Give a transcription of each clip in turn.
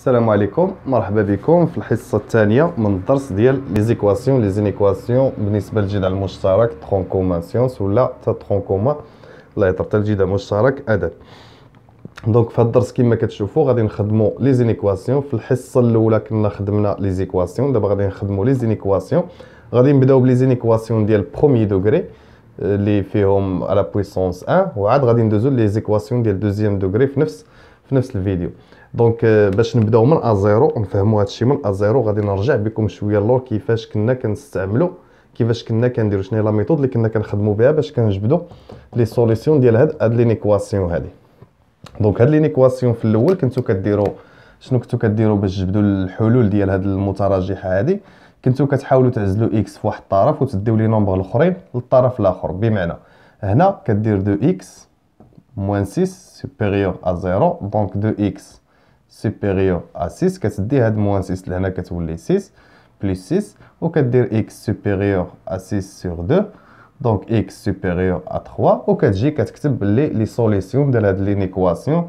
السلام عليكم، مرحبا بكم في الحصه الثانيه من الدرس ديال لي زيكواسيون لي زينيكواسيون بالنسبه للجذع المشترك ترون كومان سيونس ولا ترون كومان لا يطرح الجذع المشترك ادب. دونك في هذا الدرس كما كتشوفوا غادي نخدموا لي زينيكواسيون. في الحصه الاولى كنا خدمنا لي زيكواسيون، دابا غادي نخدموا لي زينيكواسيون. غادي نبداو بلي زينيكواسيون ديال بروميي دوغري اللي فيهم على بويسونس 1، وعاد غادي ندوزو لي زيكواسيون ديال دوزيام دوغري في نفس الفيديو. دونك باش نبداو من ا0 ونفهموا هذا الشيء من ا0 غادي نرجع بكم شويه اللور كيفاش كنا كنستعملوا كيفاش كنا كنديروا شنو هي لا ميثود اللي كنا كنخدموا بها باش كنجبدوا لي سوليسيون ديال هاد لينيكواسيون هادي. دونك هاد لينيكواسيون في الاول كنتو كديروا شنو كنتو كديروا باش تجبدوا الحلول ديال هاد المتراجحه هادي؟ كنتو كتحاولوا تعزلوا اكس في واحد الطرف وتديو لي نومبر الاخرين للطرف الاخر. بمعنى هنا كدير 2 اكس موان 6 سوبيريور ا 0، دونك 2 اكس supérieur à 6 كتدي هاد موان 6 لهنا كتولي 6 بلس 6 وكدير x supérieur à 6 sur 2 دونك x supérieur à 3 وكتجي كتكتب بلي لي سوليسيون ديال هاد لينيكواسيون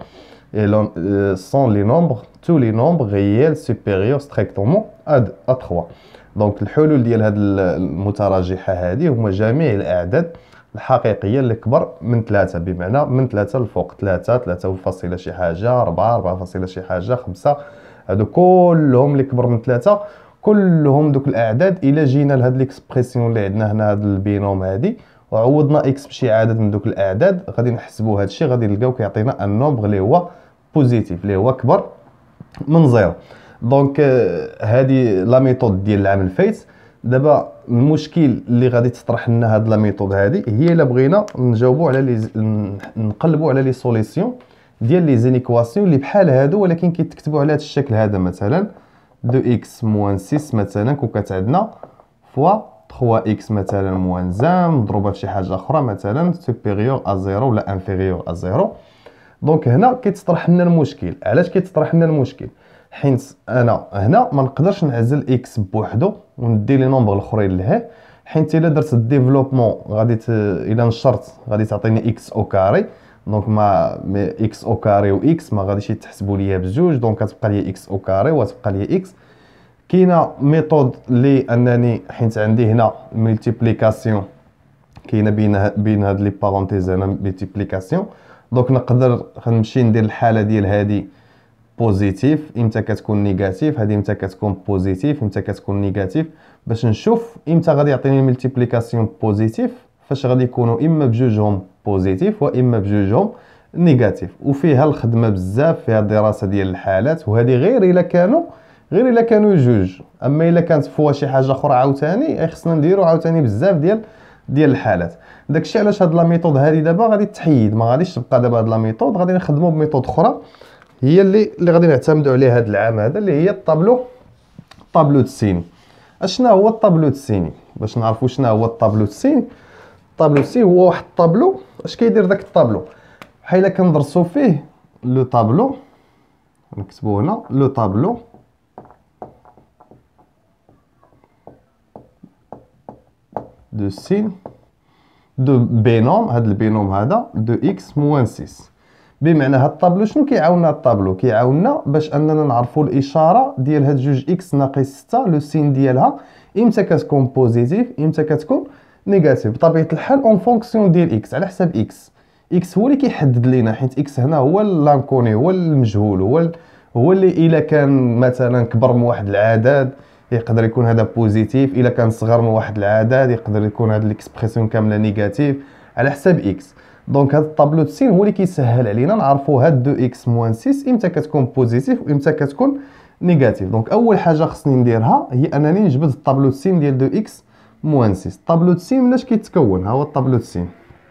sont les nombres tous les nombres réels supérieurs strictement à 3. دونك الحلول ديال هاد المتراجحه هادي هما جميع الاعداد الحقيقيه اللي كبر من 3، بمعنى من 3 الفوق 3 3 شي حاجه 4 4 شي حاجه 5، هادو كلهم اللي كبر من 3 كلهم دوك الاعداد. الا جينا لهاد ليكسبرسيون اللي عندنا هنا هاد البينوم هادي وعوضنا اكس بشي عدد من دوك الاعداد غادي نحسبوا هاد الشيء غادي نلقاو كيعطينا ان نومبر اللي هو بوزيتيف اللي هو كبر من 0. دونك هادي لا ميثود ديال العام الفايت. دابا المشكل اللي غادي تطرح لنا هاد لا ميثود هادي هي الا بغينا نجاوبوا على نقلبوا على لي سوليسيون ديال لي زينيكواسيون اللي بحال هادو ولكن كيتكتبوا على هاد الشكل هذا. مثلا 2x موان 6 مثلا كون كانت عندنا فوا 3x مثلا موان زان مضروبه في شي حاجه اخرى مثلا سوبيريور ا 0 ولا انفيريور ا 0. دونك هنا كيتطرح لنا المشكل. علاش كيتطرح لنا المشكل؟ حيت انا هنا ما نقدرش نعزل اكس بوحدو وندي لي نومبر الاخرين لهيه، حيت الا درت الديفلوبمون غادي الا نشرت غادي تعطيني اكس او كاري. دونك ما اكس او كاري و اكس ما غاديش يتحسبوا ليا بجوج، دونك كتبقى لي اكس او كاري وتبقى لي اكس. كاينه ميثود اللي انني حيت عندي هنا ملتيبليكاسيون كاينه بين هاد لي بارونتيز هنا ملتيبليكاسيون. دونك نقدر نمشي ندير الحاله ديال هادي بوزيتيف امتى كتكون نيجاتيف، هذه امتى كتكون بوزيتيف امتى كتكون نيجاتيف، باش نشوف امتى غادي يعطيني الملتيبليكاسيون بوزيتيف فاش غادي يكونوا اما بجوجهم بوزيتيف واما بجوجهم نيجاتيف. وفيها الخدمه بزاف، فيها الدراسه ديال الحالات، وهذه غير الا كانوا جوج. اما الا كانت فوا شي حاجه اخرى عاوتاني خصنا نديروا عاوتاني بزاف ديال الحالات. داكشي علاش هاد لا ميثود هذه دابا غادي تحيد، ما غاديش تبقى دابا هاد لا ميثود، غادي نخدموا بميثود اخرى هي اللي غادي نعتمدوا عليها هذا العام هذا، اللي هي الطابلو السيني. اشنا هو الطابلو السيني؟ باش نعرفوا شنو هو الطابلو السيني. الطابلو السيني هو واحد الطابلو. اش كيدير داك الطابلو؟ بحال كندرسوا فيه لو طابلو، نكتبوا هنا لو طابلو دو سين دو بينوم. هذا البينوم هذا 2x موان 6. بمعنى هاد الطابلو شنو كيعاوننا؟ الطابلو كيعاوننا باش اننا نعرفوا الاشاره ديال هاد جوج اكس ناقص 6 لو سين ديالها امتى كتكون بوزيتيف امتى كتكون نيجاتيف. بطبيعه الحال اون فونكسيون ديال اكس، على حساب اكس هو اللي كيحدد لينا، حيت اكس هنا هو لانكوني، هو المجهول، هو اللي الا كان مثلا كبر من واحد العدد يقدر يكون هذا بوزيتيف، الا كان صغر من واحد العدد يقدر يكون هاد ليكسبرسيون كامله نيجاتيف على حساب اكس. دونك هاد الطابلو السين هو اللي كيسهل علينا نعرفوا هاد 2x موان 6 امتى كتكون بوزيتيف وامتى كتكون نيجاتيف. دونك اول حاجه خصني نديرها هي انني نجبد الطابلو السين ديال 2x موان 6. الطابلو السين مناش كيتكون؟ ها هو الطابلو السين.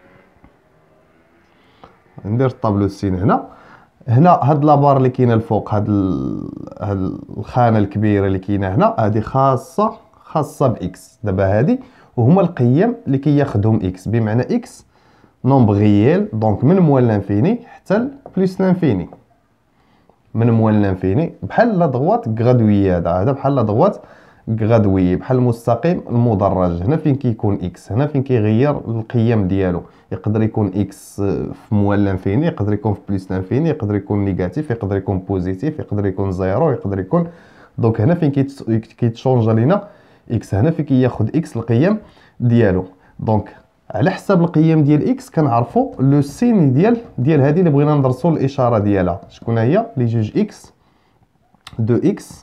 ندير الطابلو السين هنا هاد لابار اللي كاينه الفوق، هاد الخانه الكبيره اللي كاينه هنا هذه خاصه باكس. دابا هذه وهما القيم اللي كياخذهم اكس، بمعنى اكس نومبر ريال. دونك من موال لانفيني حتى بلس لانفيني، من موال لانفيني بحال لا دغوات غرادويه. هذا بحال لا دغوات غدوي بحال المستقيم المدرج. هنا فين كيكون اكس، هنا فين كيغير القيم ديالو. يقدر يكون اكس في موال لانفيني، يقدر يكون في بليس لانفيني، يقدر يكون نيجاتيف، يقدر يكون بوزيتيف، يقدر يكون زيرو، يقدر يكون. دونك هنا فين كيتشونجا لينا اكس، هنا فين كياخد اكس القيم ديالو. دونك على حساب القيم ديال اكس كنعرفوا لو سين ديال هذه اللي بغينا ندرسوا الاشاره ديالها. شكون هي؟ لي جوج اكس دو اكس،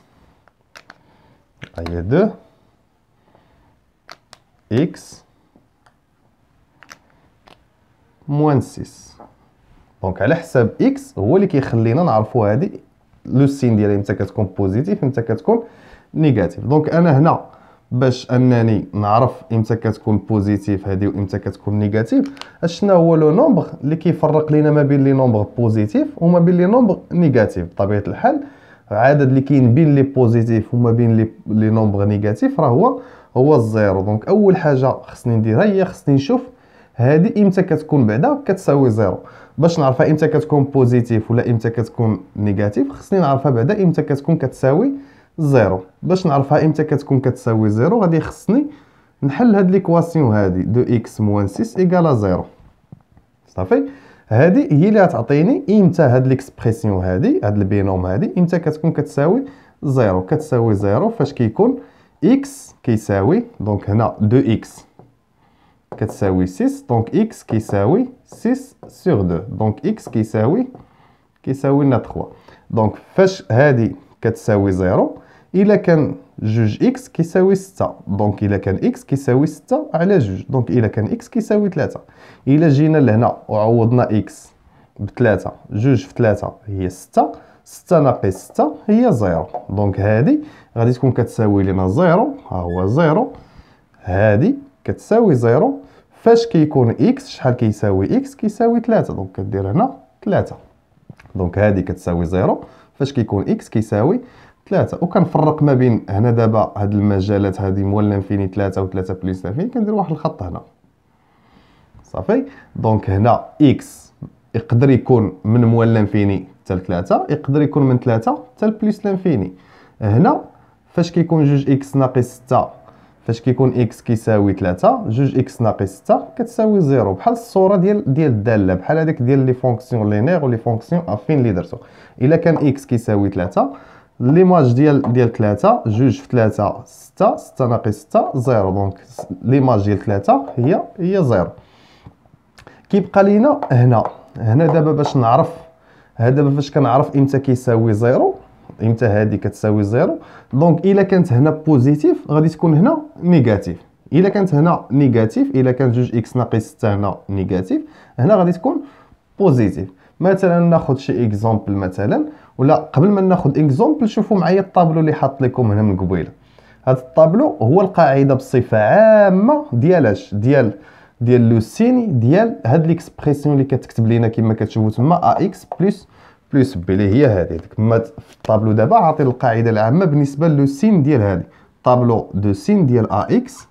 هي دو اكس موان 6. دونك على حساب اكس هو اللي كيخلينا نعرفوا هذه لو سين ديالها امتى كتكون بوزيتيف امتى كتكون نيجاتيف. دونك انا هنا باش انني نعرف امتى كتكون بوزيتيف هذه وامتى كتكون نيجاتيف، شنو هو لو نومبر اللي كيفرق لينا ما بين لي نومبر بوزيتيف وما بين لي نومبر نيجاتيف. بطبيعه الحال العدد اللي كاين بين لي بوزيتيف وما بين لي نومبر نيجاتيف راه هو الزيرو. دونك اول حاجه خصني نديرها هي خصني نشوف هذه امتى كتكون بعدا كتساوي زيرو. باش نعرفها امتى كتكون بوزيتيف ولا امتى كتكون نيجاتيف خصني نعرفها بعدا امتى كتكون كتساوي زيرو. باش نعرفها امتى كتكون كتساوي زيرو غادي خصني نحل هاد ليكواسيون هادي دو اكس موان 6 ايكالا زيرو. صافي، هادي هي اللي غتعطيني امتى هاد ليكسبرسيون هادي، هاد البينوم هادي امتى كتكون كتساوي زيرو. كتساوي زيرو فاش كيكون اكس كيساوي، دونك هنا دو اكس كتساوي 6، دونك اكس كيساوي 6 سور 2، دونك اكس كيساوي لنا 3. دونك فاش هادي كتساوي زيرو الا كان جوج اكس كيساوي 6، دونك الا كان اكس كيساوي 6 على جوج، دونك الا كان اكس كيساوي 3. الا جينا لهنا وعوضنا اكس ب3، جوج في 3 هي 6، 6 ناقص 6 هي زيرو. دونك هادي غادي تكون كتساوي لنا زيرو، ها هو زيرو، هادي كتساوي زيرو فاش كيكون اكس شحال كيساوي اكس كيساوي 3، دونك كدير هنا 3. دونك هادي كتساوي زيرو فاش كيكون اكس كيساوي 3. وكنفرق ما بين هنا دابا هاد المجالات هادي موال لانفيني 3 و 3 بلس لانفيني، كندير واحد الخط هنا. صافي، دونك هنا اكس يقدر يكون من موال لانفيني حتى ل 3، يقدر يكون من 3 حتى بلس لانفيني. هنا فاش كيكون جوج اكس ناقص 6 فاش كيكون اكس كيساوي 3، جوج اكس ناقص 6 كتساوي زيرو، بحال الصوره ديال الداله، بحال هذيك ديال لي فونكسيون لينير ولي فونكسيون افين اللي درتو. الا كان اكس كيساوي 3 ليماج ديال 3 جوج في 3 6، 6 ناقص 6 زيرو، دونك ليماج ديال 3 هي زيرو. كيبقى لينا هنا دابا باش نعرف، دابا فاش كنعرف امتى كيساوي زيرو، امتى هادي كتساوي زيرو. دونك الا كانت هنا بوزيتيف غادي تكون هنا نيجاتيف، الا كانت هنا نيجاتيف، الا كان جوج اكس ناقص 6 هنا نيجاتيف، هنا غادي تكون بوزيتيف. مثلا ناخذ شي اكزامبل مثلا، ولا قبل ما ناخذ اكزامبل شوفوا معايا الطابلو اللي حاط لكم هنا من قبيله. هذا الطابلو هو القاعده بصفه عامه ديال ديال لو سين ديال هاد ليكسبرسيون اللي كتكتب لينا كما كتشوفوا تما ا اكس بلس بي اللي هي هذه. كما في الطابلو دابا عاطي القاعده العامه بالنسبه لو سين ديال هذه، طابلو دو سين ديال ا اكس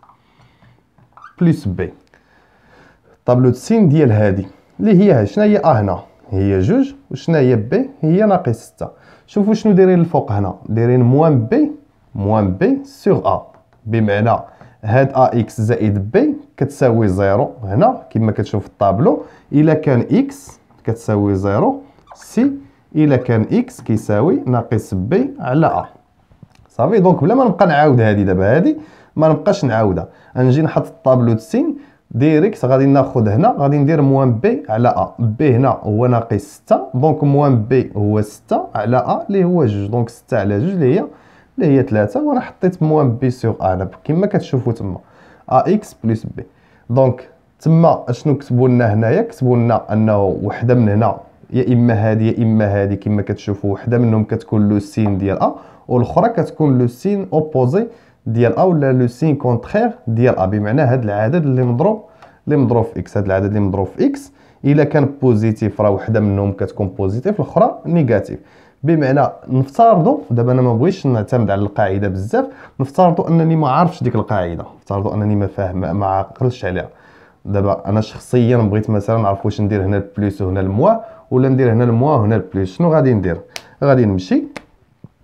بلس بي. طابلو دو سين ديال هذه اللي هي شنو هي؟ هنا هي جوج، وشنو هي بي؟ هي ناقص 6. شوفوا شنو دايرين الفوق هنا، دايرين موان بي سور ا، بمعنى هاد ا اكس زائد بي كتساوي زيرو. هنا كما كتشوف في الطابلو الا كان اكس كتساوي زيرو سي الا كان اكس كيساوي ناقص بي على ا. صافي، دونك بلا ما نبقى نعاود هادي دابا، هادي ما نبقاش نعاودها، غنجي نحط الطابلو د سين ديريكت. غادي ناخذ هنا غادي ندير موان بي على ا، بي هنا هو ناقص 6، دونك موان بي هو 6 على ا اللي هو جوج، دونك 6 على جوج اللي هي 3. وانا حطيت موان بي سور ا كما كتشوفوا تما ا اكس بلس بي. دونك تما اشنو كتبوا لنا هنايا؟ كتبوا لنا انه وحده من هنا يا اما هذه يا اما هذه، كما كتشوفوا وحده منهم كتكون لو سين ديال ا والاخرى كتكون لو سين اوبوزي ديال ا ولا لو سين كونترير ديال ا، بمعنى هذا العدد اللي مضروب في اكس. هذا العدد اللي مضروب في اكس الا كان بوزيتيف راه وحده منهم كتكون بوزيتيف الاخرى نيجاتيف. بمعنى نفترضوا دابا، انا ما بغيتش نعتمد على القاعده بزاف، نفترضوا انني ما عارفش ديك القاعده، نفترضوا انني ما فاهم ما عاقلش عليها. دابا انا شخصيا بغيت مثلا نعرف واش ندير هنا البليس وهنا الموا، ولا ندير هنا الموا وهنا البليس. شنو غادي ندير؟ غادي نمشي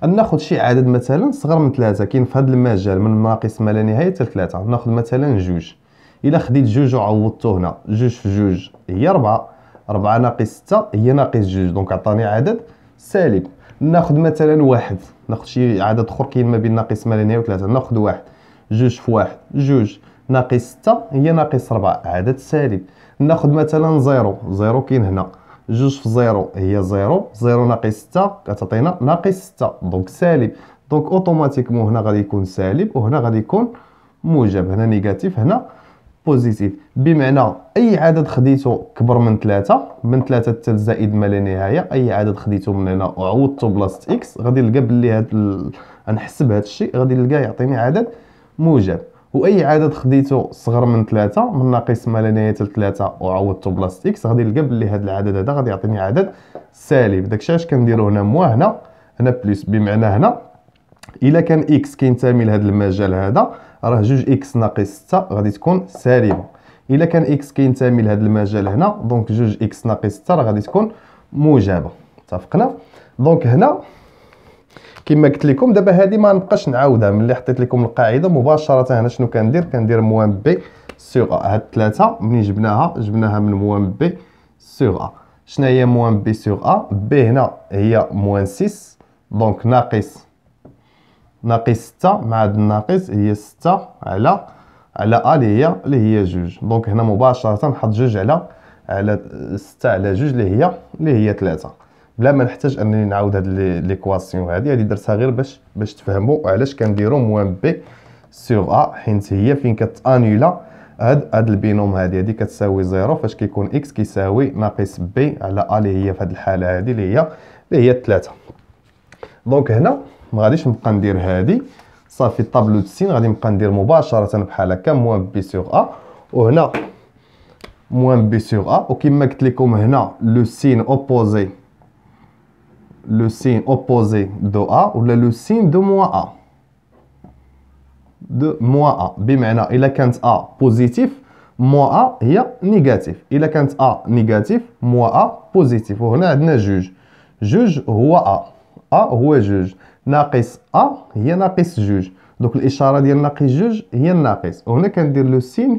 ناخذ شي عدد مثلا صغر من 3 كاين في هذا المجال من ناقص ما لا نهايه حتى 3. ناخذ مثلا 2. الا خديت 2 وعوضته هنا 2 في 2 هي 4. 4 ناقص 6 هي ناقص 2 دونك عطاني عدد سالب. ناخذ مثلا 1. ناخذ شي عدد اخر كاين ما بين ناقص ما لا نهايه و3. ناخذ 1. 2 في 1 2 ناقص 6 هي ناقص 4 عدد سالب. ناخذ مثلا 0. 0 كاين هنا 2 في 0 هي 0. 0 ناقص 6 كتعطينا ناقص 6 دونك سالب. دونك اوتوماتيكمون هنا غادي يكون سالب وهنا غادي يكون موجب. هنا نيجاتيف هنا بوزيتيف. بمعنى اي عدد خديته كبر من 3 من 3 حتى زائد ما لا نهايه اي عدد خديته من هنا وعوضته بلاصه اكس غادي نلقى بلي هاد غنحسب هاد الشيء غادي نلقاه يعطيني عدد موجب. واي عدد خديته صغر من 3 من ناقص ما لا نهايه حتى 3 وعوضته بلاصه اكس غادي نلقى بلي هاد العدد هذا غادي يعطيني عدد سالب. داكشي علاش كنديرو هنا موا هنا بلس. بمعنى هنا الا كان اكس كينتمي لهذا المجال هذا راه 2 اكس ناقص 6 غادي تكون سالبه. الا كان اكس كينتمي لهذا المجال هنا دونك 2 اكس ناقص 6 راه غادي تكون موجبه. اتفقنا؟ دونك هنا كما قلت لكم دابا هذه ما نبقاش نعاودها. ملي حطيت لكم القاعده مباشره هنا شنو كندير موان بي سور ا. هاد 3 ملي جبناها من موان بي سور ا. شنو هي موان بي سور ا؟ بي هنا هي موان 6 دونك ناقص 6 مع هاد الناقص هي 6 على ا اللي هي 2. دونك هنا مباشره نحط 2 على 6 على 2 اللي هي 3 بلا ما نحتاج انني نعاود هاد ليكواسيون. هذه درتها غير باش تفهموا علاش كنديروا موان بي سور ا حيت هي فين كتانيلا هاد البينوم. هذه كتساوي 0 فاش كيكون اكس كيساوي ناقص بي على ا اللي هي في هاد الحاله هذه اللي هي 3. دونك هنا ما غاديش نبقى ندير هذه صافي. الطابلو د سين غادي نبقى ندير مباشره بحال هكا موان بي سور ا وهنا موان بي سور ا. وكما قلت لكم هنا لو سين اوبوزي دو ا ولا لو سين دو موا ا. بمعنى الا كانت ا بوزيتيف موا ا هي نيجاتيف. الا كانت ا نيجاتيف موا ا بوزيتيف. وهنا عندنا 2 هو ا هو 2 ناقص ا هي ناقص 2. دوك الاشاره ديال ناقص 2 هي الناقص. وهنا كندير لو سين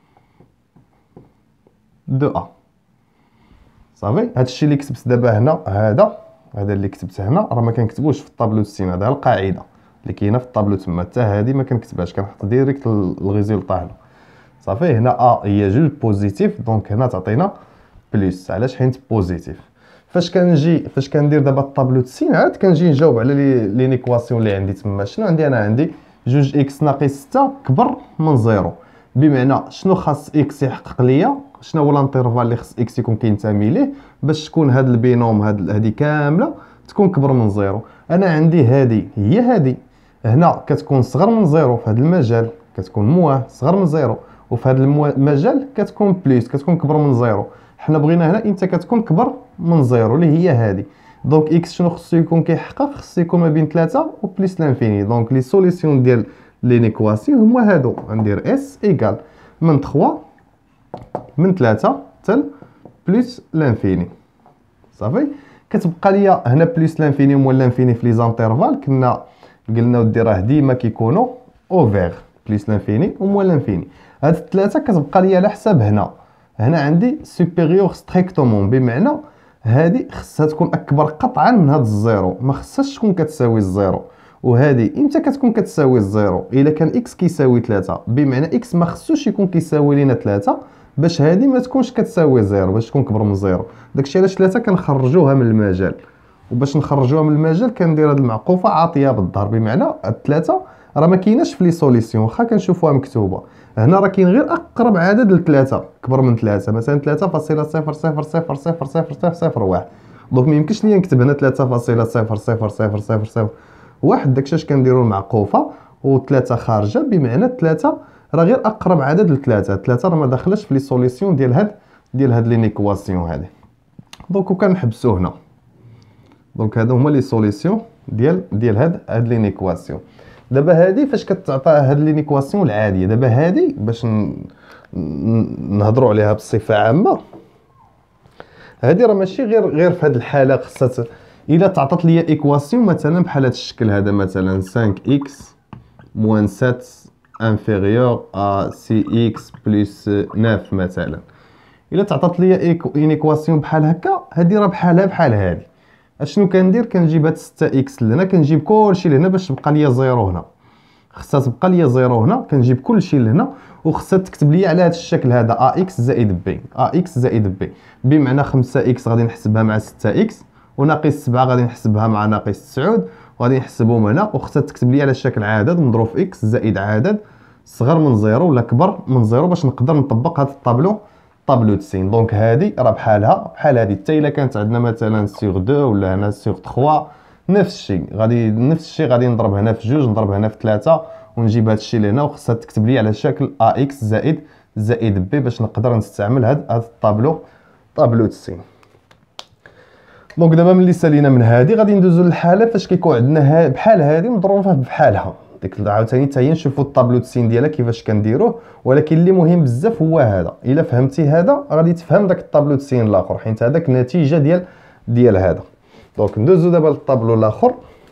دو ا صافي. هادشي اللي كتبت دابا هنا هذا اللي كتبت هنا راه ما كنكتبوش في الطابلو السين. هذا القاعده اللي كاينه في الطابلو تما حتى هذه ما كنكتبهاش كنحط ديريكت الريزولطا هنا صافي. هنا ا هي 2 بوزيتيف دونك هنا تعطينا بلس. علاش؟ حيت بوزيتيف. فاش كندير دابا الطابلو السين عاد كنجي نجاوب على لي نيكواسيون اللي عندي تما. شنو عندي انا؟ عندي 2 اكس ناقص 6 كبر من 0. بمعنى شنو خاص اكس يحقق ليا؟ شنو هو الانترفال اللي خاص اكس يكون كينتمي ليه باش تكون هاد البينوم هادي كامله تكون كبر من 0؟ انا عندي هادي هي هادي هنا كتكون صغر من 0 في هاد المجال كتكون مواه صغر من 0 وفي هاد المجال كتكون بليس كتكون كبر من 0. حنا بغينا هنا انت كتكون كبر من 0 اللي هي هادي. دونك اكس شنو خصو يكون كيحقق؟ خصو يكون ما بين 3 و بليس لانفيني. دونك لي سوليسيون ديال لي نيكواسيون هما هادو. غندير اس ايكال من 3 من 3 حتى بليس لانفيني صافي. كتبقى ليا هنا بليس لانفيني ولا لانفيني في لي زانترفال قلنا ودي راه ديما كيكونوا اوفير بليس لانفيني وموال لانفيني. هاد الثلاثه كتبقى ليا على حساب هنا عندي سوبيريور ستريكتومون. بمعنى هذه خصها تكون اكبر قطعا من هاد الزيرو ما خصهاش تكون كتساوي الزيرو. وهذه امتى كتكون كتساوي الزيرو؟ الا كان اكس كيساوي 3. بمعنى اكس ما خصوش يكون كيساوي لينا 3 باش هذه ما تكونش كتساوي زيرو باش تكون كبر من زيرو. داكشي علاش 3 كنخرجوها من المجال. وباش نخرجوها من المجال كندير هاد المعقوفه عاطيه بالظهر. بمعنى الثلاثه راه ما كايناش في لي سوليسيون واخا كنشوفوها مكتوبه هنا راه كاين غير اقرب عدد لثلاثه كبر من 3 مثلا 3.0000001. دونك ما يمكنش ليا نكتب هنا 3.0000001. داكشي اش كنديروا المعقوفه و3 خارجه. بمعنى 3 راه غير اقرب عدد لثلاثه. 3 راه ما داخلاش في لي سوليسيون ديال هاد لي نيكواسيون هادي. دونك وكنحبسو هنا. دونك هادو هما لي سوليسيون ديال هاد لي نيكواسيون. دابا هادي فاش كتعطى هاد لي نيكواسيون العاديه دابا هادي باش نهضروا عليها بصفه عامه. هادي راه ماشي غير في هاد الحاله خصها الا تعطات لي ايكواسيون مثلا بحال هذا الشكل هذا، مثلا 5x moins 7 inférieur à 6x plus 9 مثلا، الا تعطات لي اون ايكواسيون بحال هكا، هذه راه بحالها بحال هذه. اشنو كندير؟ كنجيب هاد 6x لهنا، كنجيب كلشي لهنا باش تبقى ليا زيرو هنا، خصها تبقى ليا زيرو هنا، كنجيب كلشي لهنا وخصها تكتب لي على هذا الشكل هذا ax زائد b، ax زائد b، بمعنى 5x غادي نحسبها مع 6x، وناقص 7 غادي نحسبها مع ناقص 9، وغادي نحسبهم هنا، وخصها تكتب لي على الشكل عدد مضروب في x زائد عدد صغر من زيرو ولا كبر من زيرو باش نقدر نطبق هذا الطابلو، طابلو دسين. دونك هذه راه بحالها بحال هذه، حتى الا كانت عندنا مثلا سيغ 2 ولا هنا سيغ 3 نفس الشيء غادي نضرب هنا في 2، نضرب هنا في 3، ونجيب هذا الشيء لهنا، وخصها تكتب لي على شكل ax زائد b باش نقدر نستعمل هذا الطابلو، طابلو دسين. دونك دابا ملي سالينا من هذه غادي ندوزو للحاله فاش كيكون عندنا بحال هذه مضروبه بحالها، ديك عاوتاني حتى هي نشوفوا الطابلو دسين ديالها كيفاش كنديروه. ولكن اللي مهم بزاف هو هذا، الا فهمتي هذا غادي تفهم داك الطابلو دسين الاخر، حيت هذاك النتيجه ديال هذا. دونك ندوزو دابا للطابلو الاخر.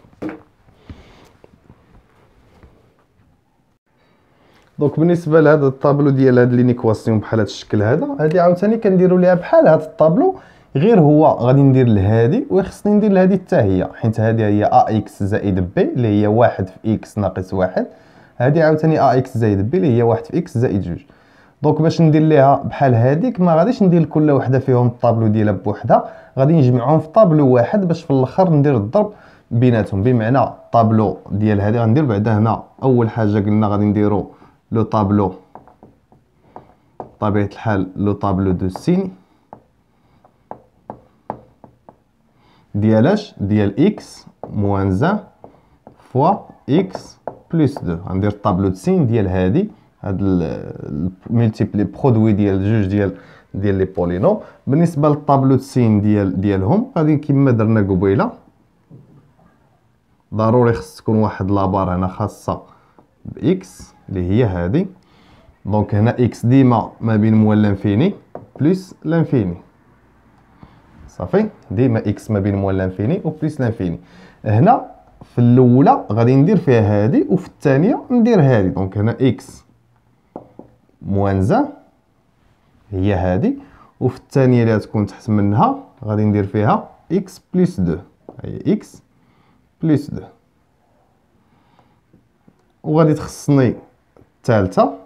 دونك بالنسبه لهذا الطابلو ديال هاد لينيكواسيون بحال هذا الشكل هذا، هادي عاوتاني كنديروا ليها بحال هذا الطابلو، غير هو غادي ندير لهادي وخصني ندير لهادي حتى هي، حيت هادي هي ax زائد b اللي هي 1 في x ناقص 1، هادي عاوتاني ax زائد b اللي هي 1 في x زائد 2. دونك باش ندير ليها بحال هذيك ما غاديش ندير لكل وحده فيهم الطابلو ديالها بوحدها، غادي نجمعهم في طابلو واحد باش في الاخر ندير الضرب بيناتهم. بمعنى الطابلو ديال هذه غندير بعدا هنا اول حاجه قلنا غادي نديرو لو طابلو بطبيعه الحال لو طابلو دو سين ديالاش ديال x موان 1 فوا x بلس 2. غندير الطابلو دو سين ديال هاد الملتيبلي برودوي ديال جوج ديال لي بولينوم. بالنسبه للطابلو دو سين ديالهم غادي كما درنا قبيله، ضروري خص تكون واحد لابار هنا خاصه باكس اللي هي هذه. دونك هنا اكس ديما ما بين موان لانفيني بلس لانفيني، صافي، ديما اكس ما بين موان لانفيني و بلس لانفيني. هنا في الاولى غادي ندير فيها هذه وفي الثانيه ندير هذه. دونك هنا اكس موان 1 هي هذه، وفي الثانيه اللي غتكون تحت منها غادي ندير فيها اكس بلس 2، هي اكس بلس 2. وغادي تخصني الثالثه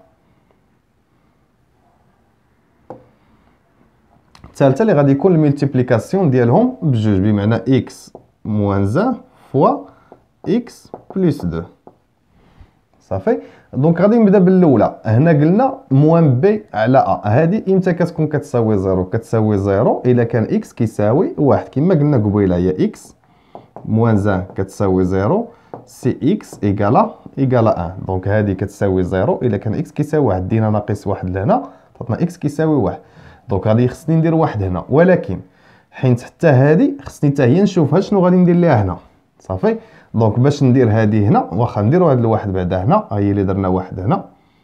اللي غادي يكون الملتيبليكاسيون ديالهم بجوج، بمعنى اكس موان 1 فوا اكس بلس 2، صافي. دونك غادي نبدا بالاولى. هنا قلنا موان بي على ا، هذه امتى كتكون كتساوي زيرو؟ كتساوي زيرو الا كان اكس كيساوي واحد، كما قلنا قبيله هي اكس موان 1 كتساوي زيرو، سي اكس ايكالا 1. دونك هذه كتساوي زيرو الا كان اكس كيساوي واحد، دينا ناقص واحد لهنا عطاتنا اكس كيساوي واحد. دونك غادي خصني ندير واحد هنا، ولكن حيت حتى هذه خصني حتى هي نشوفها شنو غادي ندير ليها هنا، صافي. دونك باش ندير هذه هنا، واخا نديرو هذا الواحد بعدا هنا، ها هي اللي درنا واحد هنا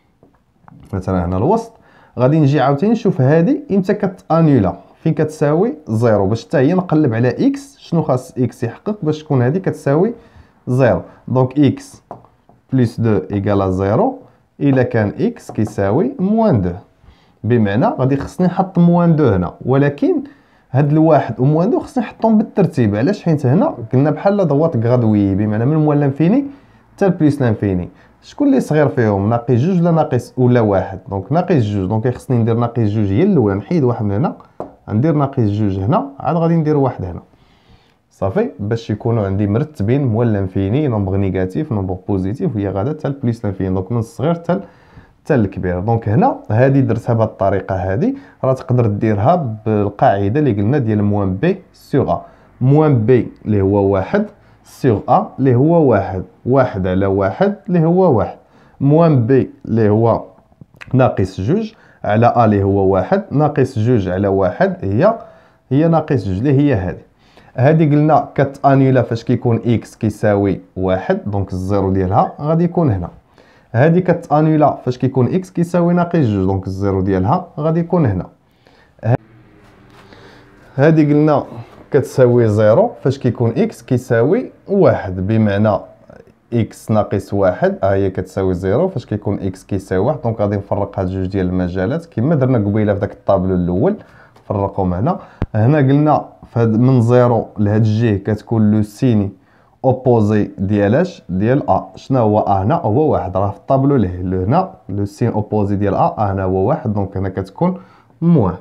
مثلا هنا الوسط، غادي نجي عاوتاني نشوف هذه امتى كتانيلا، فين كتساوي زيرو، باش حتى هي نقلب على اكس شنو خاص اكس يحقق باش تكون هذه كتساوي زيرو. دونك اكس بلس 2 ايكالا زيرو الا كان اكس كيساوي موان 2، بمعنى غادي خصني نحط موان 2 هنا، ولكن هاد الواحد وموان 2 خصني نحطهم بالترتيب. علاش؟ حيت هنا قلنا بحال ضوات غادوي، بمعنى من موان لانفيني حتى بليس لانفيني، شكون اللي صغير فيهم؟ ناقص جوج ولا ناقص ولا واحد؟ دونك ناقص جوج، دونك خصني ندير ناقص جوج هي الاولى، نحيد واحد من هنا ندير ناقص جوج هنا، عاد غادي ندير واحد هنا، صافي، باش يكونوا عندي مرتبين موان لانفيني نومبر نيجاتيف نومبر بوزيتيف، وهي غادا حتى بليس لانفيني، دونك من الصغير حتى الكبير. دونك هنا هذه درتها بهذه الطريقه، هذه راه تقدر ديرها بالقاعده اللي قلنا ديال موان بي سور ا، موان بي اللي هو واحد سور ا اللي هو واحد على واحد اللي هو واحد، موان بي اللي هو ناقص جوج على ا اللي هو واحد ناقص جوج على واحد هي ناقص جوج اللي هي هذه قلنا كتانيلا فاش كيكون اكس كيساوي واحد، دونك الزيرو ديالها غادي يكون هنا. هذه كتانيلا فاش كيكون اكس كيساوي ناقص جوج، دونك الزيرو ديالها غادي يكون هنا. هذه قلنا كتساوي زيرو فاش كيكون اكس كيساوي واحد، بمعنى اكس ناقص واحد هي كتساوي زيرو فاش كيكون اكس كيساوي واحد. دونك غادي نفرق هاد جوج ديال المجالات كما درنا قبيله في داك الطابلو الاول، نفرقهم هنا. هنا قلنا من زيرو لهاد الجهه كتكون لو سيني اوبوزي ديال ديال ا. شنو هو هنا؟ هو واحد، راه في الطابلو هنا لو سين اوبوزي ديال هنا هو واحد. دونك هنا كتكون موان.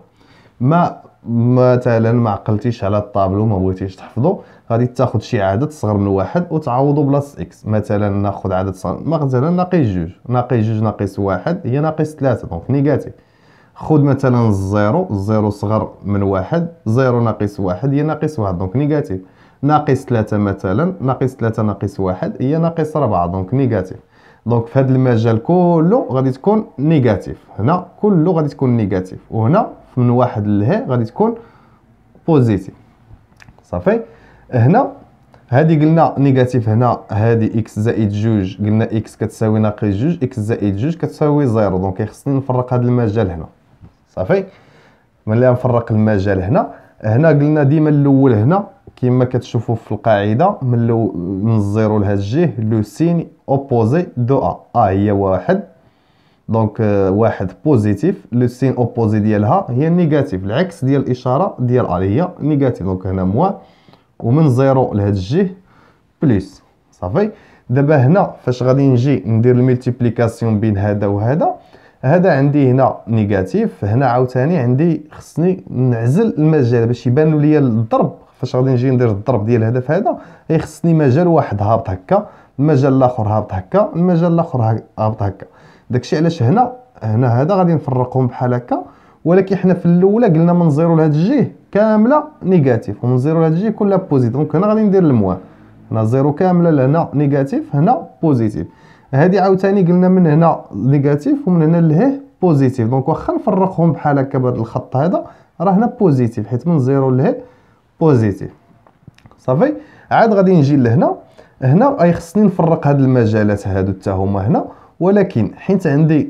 مثلا ما عقلتيش على الطابلو ما بغيتيش تحفظو، غادي تاخذ شي عدد صغر من واحد وتعوضو بلاص اكس. مثلا ناخذ عدد صغر، مثلا ناقص جوج، ناقص جوج ناقص واحد هي ناقص ثلاثة، دونك نيجاتيف. خذ مثلا الزيرو، الزيرو صغر من واحد، زيرو ناقص واحد هي ناقص واحد، دونك نيجاتيف. ناقص ثلاثة مثلا، ناقص ثلاثة ناقص واحد هي ناقص ربعة، دونك نيجاتيف. دونك في هذا المجال كله غادي تكون نيجاتيف، هنا كله غادي تكون نيجاتيف، وهنا من واحد لهي غادي تكون بوزيتيف. صافي. هنا هادي قلنا نيجاتيف، هنا هادي اكس زائد جوج، قلنا اكس كتساوي ناقص جوج، اكس زائد جوج كتساوي زيرو. دونك خصني نفرق هذا المجال هنا. صافي. ملي نفرق المجال هنا، هنا قلنا ديما الاول هنا كما كتشوفوا في القاعده من الزيرو لهاد الجهه لو سين اوبوزي دو هي واحد. دونك واحد بوزيتيف، لو سين اوبوزي ديالها هي نيجاتيف، العكس ديال الاشاره ديال هي نيجاتيف. دونك هنا موان، ومن زيرو لهاد الجهه بليس. صافي. دابا هنا فاش غادي نجي ندير الملتيبليكاسيون بين هذا وهذا، هذا عندي هنا نيجاتيف، هنا عاوتاني عندي خصني نعزل المجال باش يبان ليا الضرب. فاش غادي نجي ندير الضرب ديال هذا في هذا خصني مجال واحد هابط هكا، المجال الاخر هابط هكا، المجال الاخر هابط هكا. داكشي علاش هنا هذا غادي نفرقهم بحال هكا. ولكن حنا في الاولى قلنا من زيرو لهاد الجهه كامله نيجاتيف، ومن زيرو لهاد الجهه كلها بوزيتيف. دونك هنا غادي ندير الموان، هنا زيرو كامله لهنا نيجاتيف، هنا بوزيتيف. هادي عاوتاني قلنا من هنا نيجاتيف ومن هنا لهيه بوزيتيف. دونك واخا نفرقهم بحال هكا بهذا الخط هذا راه هنا بوزيتيف، حيت من زيرو لهيه بوزيتيف. صافي. عاد غادي نجي لهنا، هنا خصني نفرق هاد المجالات هادو حتى هما هنا. ولكن حيت عندي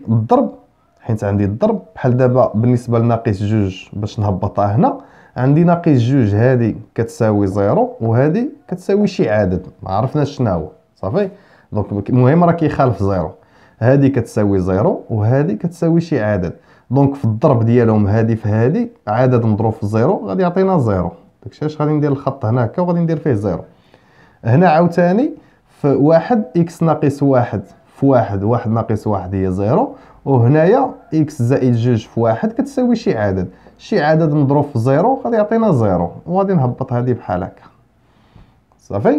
الضرب بحال دابا بالنسبه لناقص جوج باش نهبطها هنا، عندي ناقص جوج هادي كتساوي زيرو وهادي كتساوي شي عدد ما عرفناش شنو هو. صافي. دونك المهم راه كيخالف زيرو، هادي كتساوي زيرو وهادي كتساوي شي عدد. دونك في الضرب ديالهم هادي في هادي عدد مضروب في زيرو غادي يعطينا زيرو. داكشي علاش غادي ندير الخط هنا هكا وغادي ندير فيه زيرو. هنا عاوتاني في واحد اكس ناقص واحد في واحد، واحد ناقص واحد هي زيرو، وهنايا اكس زائد جوج في واحد كتساوي شي عدد، شي عدد مضروب في زيرو غادي يعطينا زيرو، وغادي نهبط هذه بحال هكا. صافي.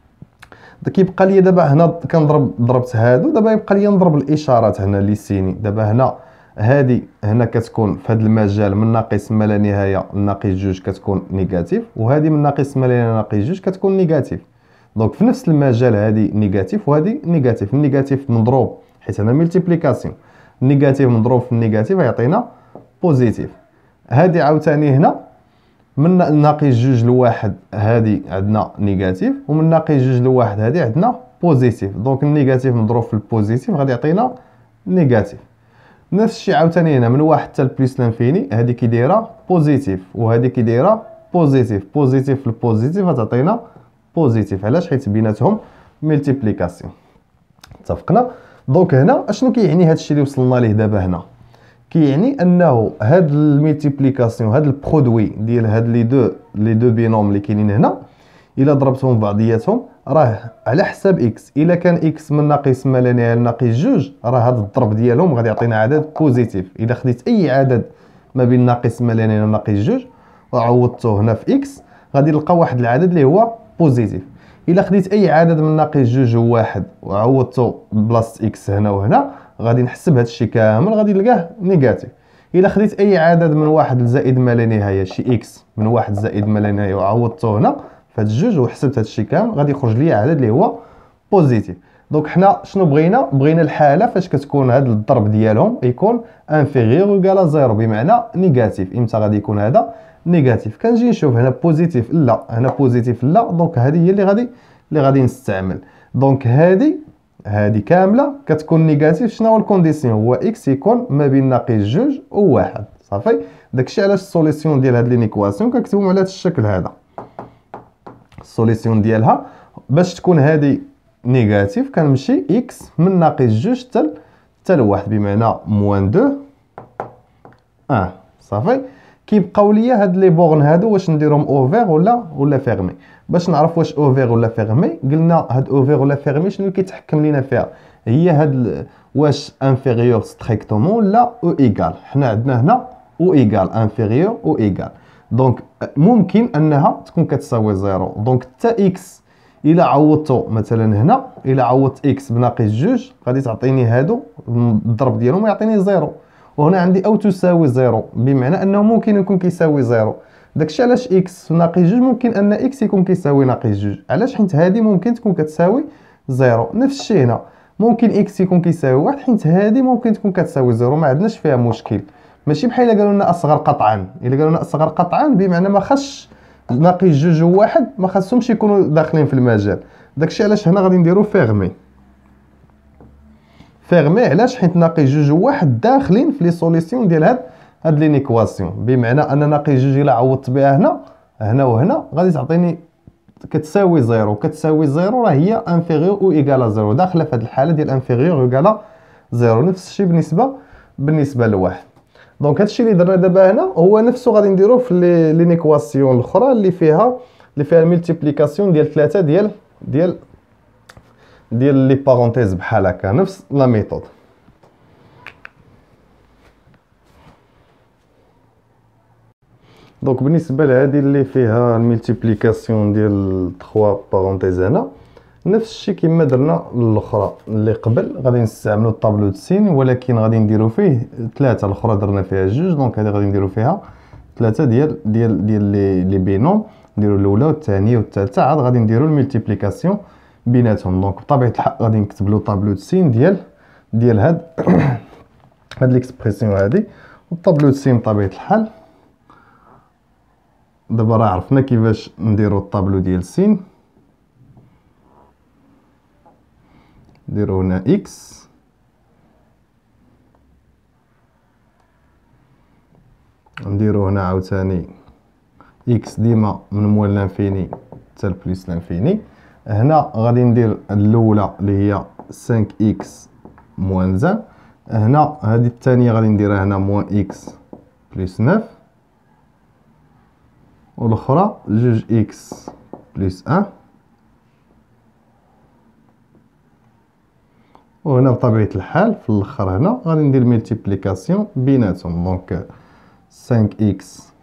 كيبقى لي دابا هنا ضربت هادو، دابا يبقى لي نضرب الاشارات هنا لي سيني. دابا هنا هادي هنا كتكون في هذا المجال من ناقص ما لا نهايه لناقص جوج كتكون نيجاتيف، وهذه من ناقص ما لا نهايه لناقص جوج كتكون نيجاتيف. دونك في نفس المجال هذه نيجاتيف وهذه نيجاتيف. النيجاتيف مضروب حيت هنا ملتيبليكاسيون، النيجاتيف مضروب في النيجاتيف يعطينا بوزيتيف. هذه عاوتاني هنا من ناقص جوج لواحد هذه عندنا نيجاتيف، ومن ناقص جوج لواحد هذه عندنا بوزيتيف. دونك النيجاتيف مضروب في البوزيتيف غادي يعطينا نيجاتيف. نفس الشيء عاوتاني هنا من واحد حتى لبليس لانفيني، هذه كي دايره بوزيتيف وهذه كي دايره بوزيتيف، بوزيتيف في البوزيتيف غتعطينا بوزيتيف. علاش؟ حيت بيناتهم ملتيبليكاسيون. اتفقنا؟ دونك هنا اشنو كيعني هذا الشيء اللي وصلنا ليه دابا هنا؟ كيعني انه هاد الملتيبليكاسيون، هاد البرودوي ديال هاد لي دو بينوم اللي كاينين هنا، الا ضربتهم بعضياتهم راه على حساب اكس. الا كان اكس من ناقص ما لا نهايه لناقص جوج راه هاد الضرب ديالهم غادي يعطينا عدد بوزيتيف. الا خديت اي عدد ما بين ناقص ما لا نهايه وناقص جوج وعوضته هنا في اكس غادي نلقى واحد العدد اللي هو بوزيتيف. الا خديت اي عدد من ناقص جوج وواحد وعوضته بلاصه اكس هنا وهنا غادي نحسب هذا الشيء كامل غادي نلقاه نيجاتيف. الا خديت اي عدد من واحد لزائد ما لا نهايه، شي اكس من واحد زائد ما لا نهايه وعوضته هنا في هاد الجوج وحسبت هاد الشيء كامل غادي يخرج لي عدد اللي هو بوزيتيف. دونك حنا شنو بغينا الحاله فاش كتكون هاد الضرب ديالهم يكون انفيريور ويكالا زيرو، بمعنى نيجاتيف. امتى غادي يكون هذا نيجاتيف؟ كنجي نشوف هنا بوزيتيف لا، هنا بوزيتيف لا، دونك هذه هي اللي غادي نستعمل. دونك هذه كامله كتكون نيجاتيف. شنو هو الكونديسيون؟ هو اكس يكون ما بين ناقص جوج وواحد. صافي. داكشي علاش السوليسيون ديال هاد لينيكواسيون كنكتبهم على هاد الشكل هذا. السوليسيون ديالها باش تكون هذه نيجاتيف كنمشي اكس من ناقص جوج حتى لواحد، بمعنى موان دو صافي. كيبقاو ليا هاد لي بورن هادو واش نديرهم اوفير ولا فيرمي. باش نعرف واش اوفير ولا فيرمي، قلنا هاد اوفير ولا فيرمي شنو اللي كيتحكم لينا فيها، هي هاد واش انفيريور ستريكتومون ولا او ايغال. حنا عندنا هنا او ايغال، انفيريور او ايغال، دونك ممكن انها تكون كتساوي زيرو. دونك حتى اكس الا عوضتو مثلا هنا، الا عوضت اكس بناقص جوج غادي تعطيني هادو الضرب ديالهم يعطيني زيرو، وهنا عندي او تساوي زيرو، بمعنى انه ممكن يكون كيساوي زيرو. داكشي علاش اكس ناقص جوج ممكن ان اكس يكون كيساوي ناقص جوج، علاش؟ حيت هادي ممكن تكون كتساوي زيرو. نفس الشيء هنا ممكن اكس يكون كيساوي واحد، حيت هادي ممكن تكون كتساوي زيرو، ما عندناش فيها مشكل. ماشي بحال الا قالوا لنا اصغر قطعا، الا قالوا لنا اصغر قطعا بمعنى ما خاصش ناقص جوج وواحد ما خاصهمش يكونوا داخلين في المجال. داكشي علاش هنا غادي نديرو فيرمي. فيرمي علاش؟ حيت ناقص جوج وواحد داخلين في لي سوليسيون ديال هاد لينيكواسيون، بمعنى ان ناقص جوج الا عوضت بها هنا وهنا غادي تعطيني كتساوي زيرو. كتساوي زيرو راه هي انفيريور او ايكالا زيرو، داخله في هاد الحاله ديال انفيريور او ايكالا زيرو. نفس الشيء بالنسبه لواحد. دونك هادشي اللي درنا دابا هنا هو نفسه غادي نديروه في لينيكواسيون الاخرى اللي فيها الملتيبليكاسيون ديال 3 ديال لي بارونتيز بحال هكا، نفس لا ميثود. دونك بالنسبه لهذه اللي فيها الملتيبليكاسيون ديال 3 بارونتيز هنا نفس الشيء كما درنا الاخرى اللي قبل، غادي نستعملوا الطابلو د سين، ولكن غادي نديروا فيه 3. الاخرى درنا فيها 2، دونك هذه غادي نديروا فيها 3 ديال لي بينوم. نديروا الاولى والثانيه والثالثه، عاد غادي نديروا الملتيبليكاسيون بيناتهم. دونك بطبيعه الحال غادي نكتب له طابلو د سين ديال هاد ليكسبرسيون هادي، والطابلو د سين بطبيعه الحال دابا راه عرفنا كيفاش نديروا الطابلو ديال سين. نديرو هنا اكس نديرو هنا عاوتاني اكس ديما من موال لانفيني حتى لبليس لانفيني. هنا غادي ندير الاولى اللي هي 5 اكس موان زان. هنا هذه الثانيه غادي نديرها هنا موان اكس بليس 9، والاخرى 2 اكس بليس 1. وهنا بطبيعه الحال في الاخر هنا غادي ندير ملتيبليكاسيون بيناتهم. دونك 5 اكس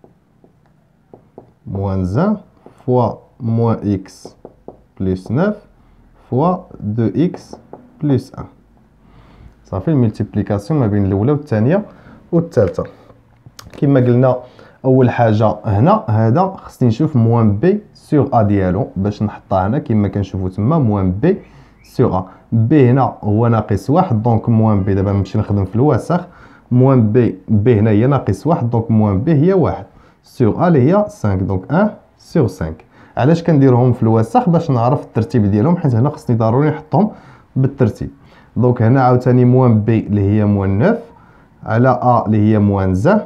موان زان فوا موان اكس بليس 9 فوا 2 اكس بليس 1. صافي الملتيبليكاسيون ما بين الاولى والثانيه والثالثه. كما قلنا اول حاجه هنا هذا خصني نشوف موان بي سور ا ديالو باش نحطها هنا كما كنشوفوا تما موان بي سور ا. بي هنا هو ناقص واحد، دونك موان بي دابا نمشي نخدم في الوسخ. موان بي هنا هي ناقص واحد، دونك موان بي هي واحد سور ا اللي هي 5، دونك 1 سور 5. علاش كنديرهم في الوسخ؟ باش نعرف الترتيب ديالهم، حيت هنا خصني ضروري نحطهم بالترتيب. دونك هنا عاوتاني موان بي اللي هي موان 9 على ا اللي هي موان زان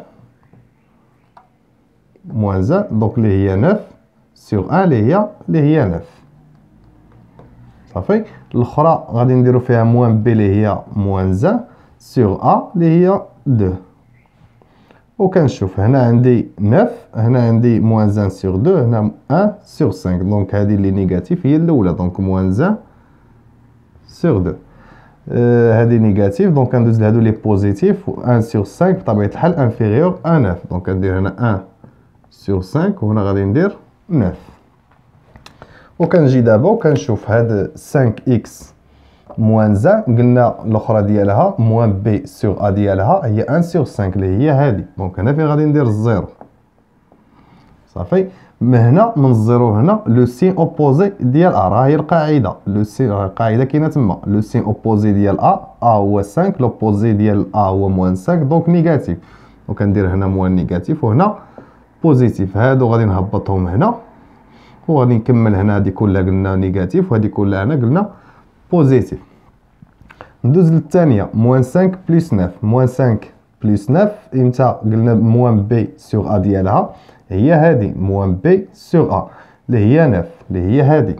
دونك اللي هي 9 سور 1 اللي هي 9. صافي. الاخرى غادي نديرو فيها موان بي اللي هي موان زان سور ا اللي هي 2. وكنشوف هنا عندي 9، هنا عندي موان زان سور 2، هنا 1 سور 5، دونك هذه اللي نيجاتيف هي الاولى، دونك موان زان سور 2. هذه نيجاتيف، دونك كندوز لهادو لي بوزيتيف. 1 سور 5 بطبيعه الحال انفيريور ا 9، دونك كندير هنا 1 سور 5 وهنا غادي ندير 9. وكنجي دابا وكنشوف هاد 5 اكس موان زان، قلنا الاخرى ديالها موان بي سور ا ديالها هي 1 سور 5 اللي هي هادي، دونك هنا فين غادي ندير الزيرو. صافي. من هنا من الزيرو هنا لو سين اوبوزي ديال ا، راه هي القاعده، لو سين القاعده كاينه تما، لو سين اوبوزي ديال ا هو 5، لوبوزي ديال ا هو موان 5، دونك نيجاتيف، دونك كندير هنا موان نيجاتيف وهنا بوزيتيف. هادو غادي نهبطهم هنا وغادي نكمل هنا، هادي كلها قلنا نيجاتيف وهادي كلها هنا قلنا بوزيتيف. ندوز للثانيه موان 5 بلس 9. موان 5 بلس 9 امتى؟ قلنا موان بي سور ا ديالها هي هادي موان بي سور ا. اللي هي 9 اللي هي هادي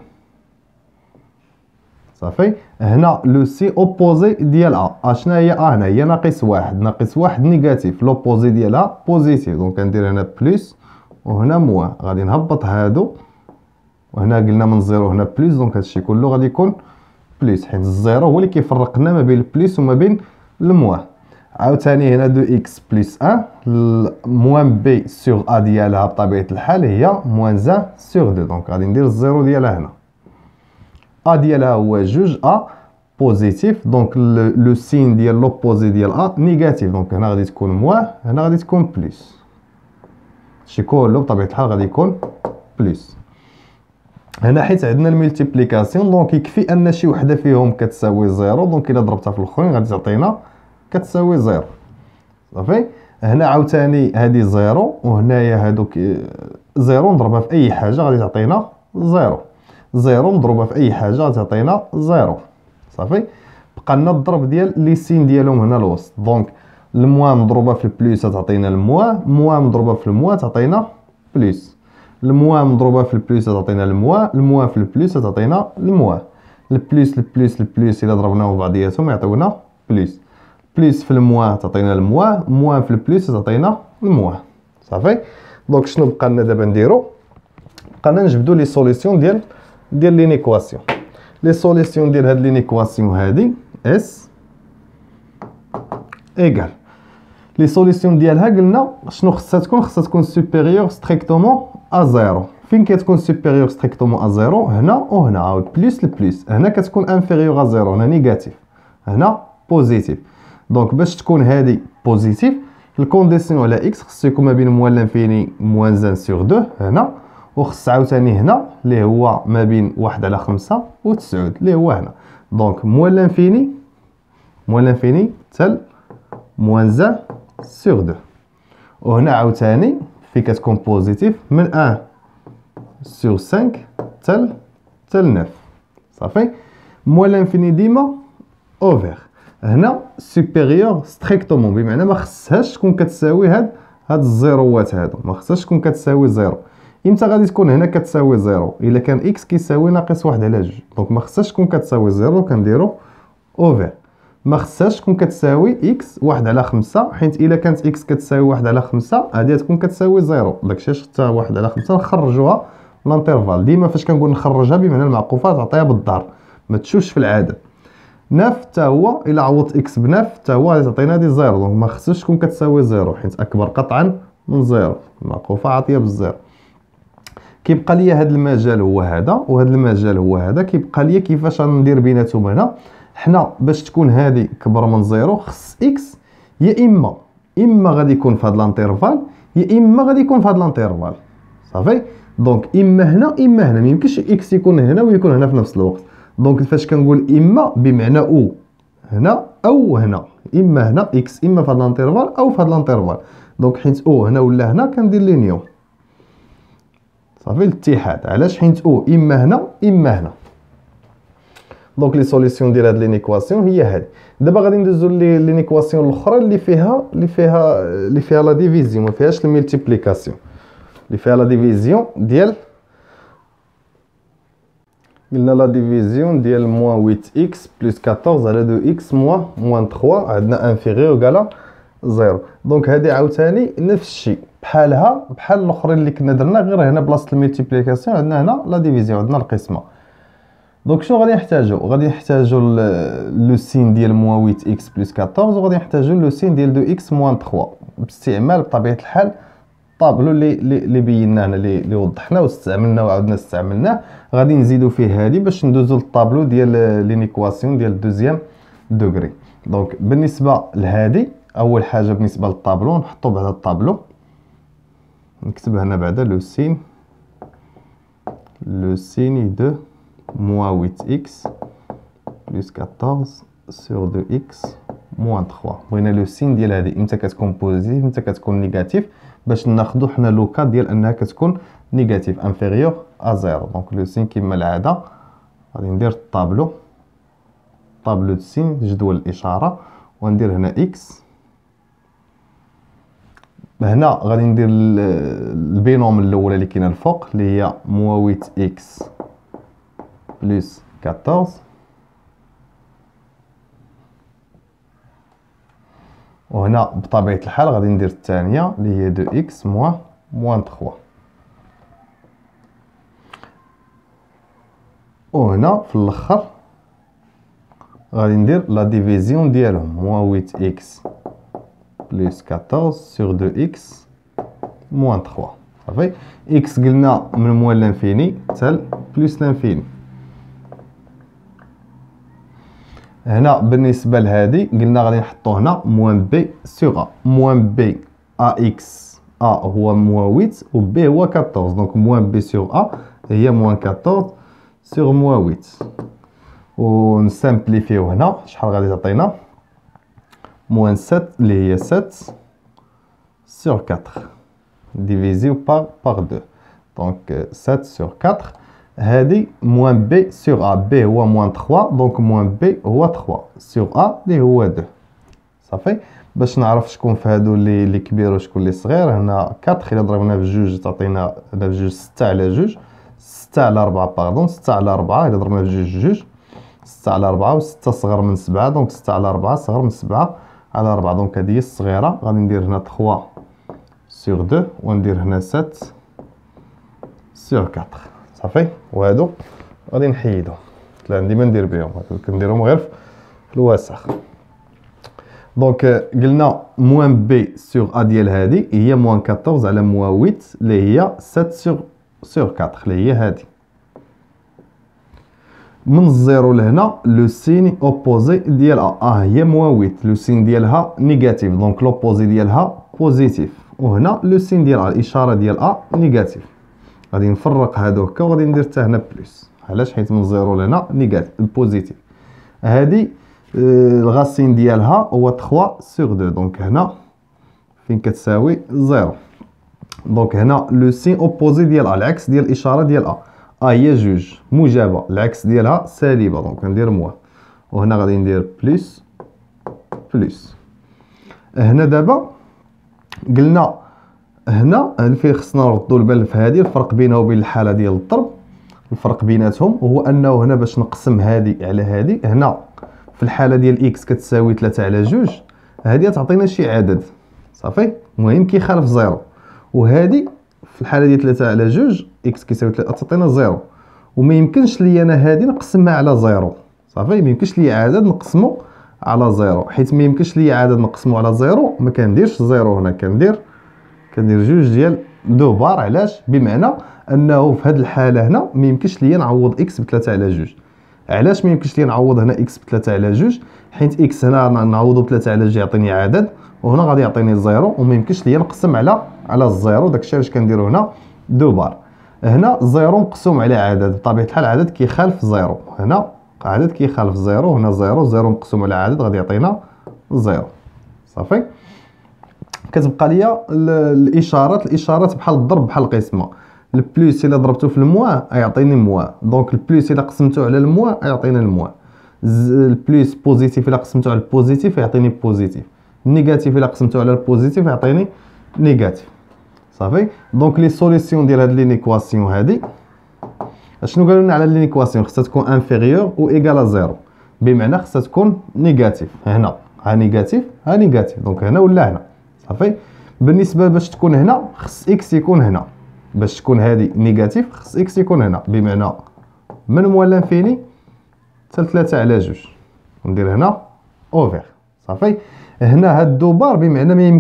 صافي. هنا لو سي اوبوزي ديال ا شنو هي ا؟ هنا هي ناقص واحد، ناقص واحد نيجاتيف، لوبوزي ديالها بوزيتيف، دونك كندير هنا بلس وهنا موان، غادي نهبط هادو وهنا قلنا من زيرو هنا بلس، دونك هادشي كله غادي يكون بلس، حيت الزيرو هو اللي كيفرقنا ما بين البلس وما بين الموان. عاوتاني هنا دو اكس بلس 1 موان بي سور ا ديالها بطبيعه الحال هي موان 1 سور 2، دونك غادي ندير الزيرو ديالها هنا. ا ديالها هو جوج ا بوزيتيف، دونك لو سين ديال لوبوزي ديال ا نيجاتيف، دونك هنا غادي تكون موان، هنا غادي تكون بلس، هادشي كله بطبيعه الحال غادي يكون بلس. هنا حيت عندنا الملتيبليكاسيون دونك يكفي ان شي وحده فيهم كتساوي زيرو، دونك الا ضربتها في الاخرين غادي تعطينا كتساوي زيرو صافي. هنا عاوتاني هادي زيرو وهنايا هادوك زيرو نضربها في اي حاجه غادي تعطينا زيرو، زيرو مضروبه في اي حاجه غادي تعطينا زيرو صافي. بقى لنا الضرب ديال لي سين ديالهم هنا الوسط، دونك الموان مضروبه في البلس تعطينا الموان، موان مضروبه في الموان تعطينا بلس، الموان مضروبه في البلس تعطينا الموان، الموان في البلس تعطينا الموان، البلس البلس البلس الا ضربناهم بعضياتهم يعطيونا بلس، بلس في الموان تعطينا الموان، موان في البلس تعطينا الموان صافي. دونك شنو بقى لنا دابا نديرو؟ بقى لنا نجبدو لي سوليسيون ديال لينيكواسيون. لي سوليسيون ديال هاد لينيكواسيون هادي اس ايكال لي سوليسيون ديالها قلنا شنو خصها تكون؟ خصها تكون سوبيريور ستريكتومون ا زيرو. فين كتكون سوبيريور ستريكتومون ا زيرو؟ هنا وهنا، عاود بلس البلس، هنا كتكون انفيريور ا زيرو، هنا نيجاتيف، هنا بوزيتيف. دونك باش تكون هادي بوزيتيف الكونديسيون على اكس خصو يكون ما بين موان لانفيني موان 1 سور 2 هنا، وخص عاوتاني هنا اللي هو ما بين 1 على 5 و 9 اللي هو هنا، دونك موان لانفيني حتى موان 1 سور 2، وهنا عاوتاني في كتكون بوزيتيف من 1 سور 5 حتى 9 صافي. موان لانفيني ديما اوفر، هنا سوبيريور ستريكتومون بمعنى ما خصهاش تكون كتساوي هاد الزيروات هادو، ما خصهاش تكون كتساوي زيرو. امتى غادي تكون هنا كتساوي زيرو؟ الا كان اكس كيساوي ناقص 1 على 2، دونك ما خصهاش تكون كتساوي زيرو، كنديرو اوفر. ما خصهاش تكون كتساوي اكس 1 على 5، حيت الا كانت اكس كتساوي 1 على 5 غادي تكون كتساوي زيرو، داكشي علاش حتى 1 على 5 نخرجوها لانترفال. ديما فاش كنقول نخرجها بمعنى المعقوفه تعطيها بالظهر ما تشوفش في العدد. ناف حتى هو الا عوضت اكس بناف حتى هو غادي تعطينا هادي زيرو، دونك ما خصهاش تكون كتساوي زيرو حيت اكبر قطعا من زيرو، المعقوفه عاطيه بالزيرو. كيبقى ليا هذا المجال هو هذا وهذا المجال هو هذا، كيبقى ليا كيفاش غندير بيناتهم. هنا حنا باش تكون هذه كبر من زيرو خص اكس يا اما غادي يكون في هذا الانترفال يا اما غادي يكون في هذا الانترفال صافي. دونك اما هنا ما يمكنش اكس يكون هنا ويكون هنا في نفس الوقت، دونك فاش كنقول اما بمعنى او هنا او هنا، اما هنا اكس اما في هذا الانترفال او في هذا الانترفال، دونك حيت او هنا ولا هنا كندير لينيون صافي الاتحاد. علاش؟ حيت او اما هنا اما هنا. دونك لي سوليسيون ديال هاد لينيكواسيون هي هادي. دابا غادي ندوزو لينيكواسيون الاخرى اللي فيها لا ديفيزيون، ما فيهاش الملتيبليكاسيون، اللي فيها لا ديفيزيون ديال قلنا لا ديفيزيون ديال موان 8 اكس بلس 14 على 2 اكس موان 3 عندنا انفيغيور على زيرو. دونك هادي عاوتاني نفس الشيء بحالها بحال الاخرين اللي كنا درنا، غير هنا بلاصه الملتيبليكاسيون عندنا هنا لا ديفيزيون، عندنا القسمه. دونك شنو غادي نحتاجو؟ غادي نحتاجو لو سين ديال موان 8 اكس بلس 14 وغادي نحتاجو لو سين ديال 2 اكس موان 3 باستعمال بطبيعه الحال الطابلو اللي بيناه هنا اللي وضحناه واستعملناه وعاودنا استعملناه. غادي نزيدو فيه هادي باش ندوزو للطابلو ديال لينيكواسيون ديال دوزيام دوغري. دونك بالنسبه لهادي اول حاجه بالنسبه للطابلو نحطو بعدا الطابلو، نكتب هنا بعدا لو سين دو موان 8 اكس بلس 14 سور 2 اكس موان 3. بغينا لو سين ديال هادي امتى كتكون بوزيتيف امتى كتكون نيجاتيف باش ناخدو حنا لوكا ديال انها كتكون نيجاتيف انفيريور ا زيرو. دونك لو سين كما العاده غادي ندير الطابلو دو سين جدول الاشاره وندير هنا اكس هنا غادي ندير البينوم الاولى اللي كاينه الفوق اللي هي موان 8 اكس بلس 14. وهنا بطبيعه الحال غادي ندير الثانيه اللي هي 2 اكس موان 3. وهنا في الاخر غادي ندير لا ديفيزيون ديالهم موان 8 اكس بلس 14 سور 2 اكس موان 3. صافي اكس قلنا من موان لانفيني حتى بلس لانفيني. هنا بالنسبه لهادي قلنا غادي نحطو هنا موان بي سور ا. موان بي ا اكس ا هو موان 8 و بي هو 14، دونك موان بي سور ا هي موان 14 سور موان 8. و نسامبليفيو هنا شحال غادي تعطينا موان 7 اللي هي 7 سور 4 ديفيزيو باغ 2، دونك 7 سور 4. هادي موان بي سور ا، بي هو موان 3 دونك موان بي هو 3 سور ا اللي هو 2. صافي باش نعرف شكون في هادو اللي كبير وشكون اللي صغير. هنا 4 الا ضربنا في جوج تعطينا هنا في جوج 6 على جوج 6 على 4 باردون 6 على 4 الا ضربنا في جوج جوج 6 على 4 و 6 صغر من 7 دونك 6 على 4 صغر من 7 على 4 دونك هذه هي الصغيره. غادي ندير هنا 3 سور 2 وندير هنا 7 سور 4. صافي وهادو غادي نحيدهم لا ديما ندير بهم كنديرهم غير في الوسخ. دونك قلنا موان بي سور ا ديال هادي هي موان 14 على موان 8 اللي هي 7 سور 4 اللي هي هادي. من الزيرو لهنا لو سين اوبوزي ديال ا هي موان 8 لو سين ديالها نيجاتيف دونك لوبوزي ديالها بوزيتيف. وهنا لو سين ديال الاشاره ديال ا نيجاتيف. غادي نفرق هادو هكا وغادي ندير حتى هنا بلس. علاش؟ حيت من زيرو لهنا نيجاتيف بوزيتيف. هادي الغاسين ديالها هو 3 سور 2 دونك هنا فين كتساوي 0. دونك هنا لو سين اوبوزي ديال ا العكس ديال الاشاره ديال ا هي جوج موجبه العكس ديالها سالبه دونك ندير موان. وهنا غادي ندير بلس بلس. هنا دابا قلنا هنا فين خصنا نردوا البال في هذه الفرق بينها وبين الحاله ديال الضرب. الفرق بيناتهم هو انه هنا باش نقسم هذه على هذه هنا في الحاله ديال اكس كتساوي 3 على 2 هذه تعطينا شي عدد صافي المهم كيخالف زيرو. وهذه في الحاله ديال 3 على 2 اكس كيساوي 3 تعطينا زيرو. وما يمكنش لي انا هذه نقسمها على زيرو صافي ما يمكنش لي عدد نقسمو على زيرو حيت ما يمكنش لي عدد نقسمو على زيرو ما كنديرش زيرو هنا كندير جوج ديال دو بار. علاش؟ بمعنى انه في هذه الحاله هنا ما يمكنش ليا نعوض اكس ب 3 على 2. علاش ما يمكنش ليا نعوض هنا اكس ب 3 على 2؟ حيت اكس هنا نعوضو ب 3 على 2 يعطيني عدد وهنا غادي يعطيني زيرو وما يمكنش ليا نقسم على الزيرو. داكشي علاش كنديرو هنا دو بار. هنا زيرو مقسوم على عدد بطبيعه الحال عدد كيخالف زيرو. هنا عدد كيخالف زيرو هنا زيرو مقسوم على عدد غادي يعطينا زيرو. صافي كتبقى ليا الاشارات بحال الضرب بحال القسمه. البلوس الا ضربته في الموان يعطيني موان دونك البلوس الا قسمته على الموان يعطيني الموان. البلوس بوزيتيف الا قسمته على البوزيتيف يعطيني بوزيتيف. النيجاتيف الا قسمته على البوزيتيف يعطيني نيجاتيف. صافي دونك لي سوليسيون ديال هاد لينيكواسيون هادي اشنو قالوا لنا على لينيكواسيون؟ خصها تكون انفيريور او ايغال زيرو بمعنى خصها تكون نيجاتيف. هنا ها نيجاتيف ها نيجاتيف دونك هنا ولا هنا. صافي بالنسبه باش تكون هنا خص اكس يكون هنا. باش تكون هذه نيجاتيف خص اكس يكون هنا بمعنى من موان لانفيني حتى 3 على 2 وندير هنا اوفر. صافي هنا هاد دو بار بمعنى ما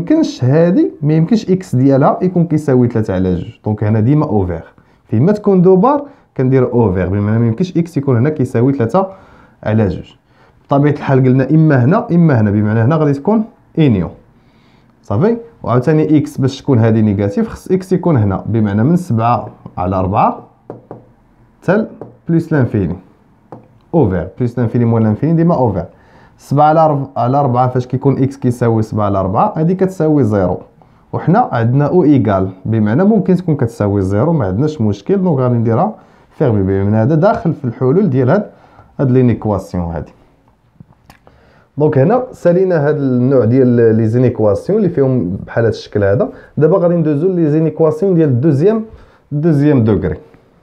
يمكنش اكس ديالها يكون كيساوي 3 على 2 دونك هنا ديما اوفر. فيما تكون دو بار كندير اوفر بمعنى ما يمكنش اكس يكون هنا كيساوي 3 على 2. بطبيعه الحال قلنا اما هنا بمعنى هنا غادي تكون انيو. صافي وعاوتاني اكس باش تكون هذه نيجاتيف خص اكس يكون هنا بمعنى من 7 على 4 حتى بلس لانفيني اوفر. بلس لانفيني موان لانفيني ديما اوفر. 7 على 4 فاش كيكون اكس كيساوي 7 على 4 هذه كتساوي 0 وحنا عندنا او ايكال بمعنى ممكن تكون كتساوي 0 ما عندناش مشكل دونك غادي نديرها فيرمي بمعنى هذا داخل في الحلول ديال هاد لينيكواسيون هادي. دونك هنا سالينا هاد النوع ديال لي زينيكواسيون اللي فيهم بحال هاد الشكل هذا. دابا غادي ندوزو لي زينيكواسيون ديال دوزيام دوغري.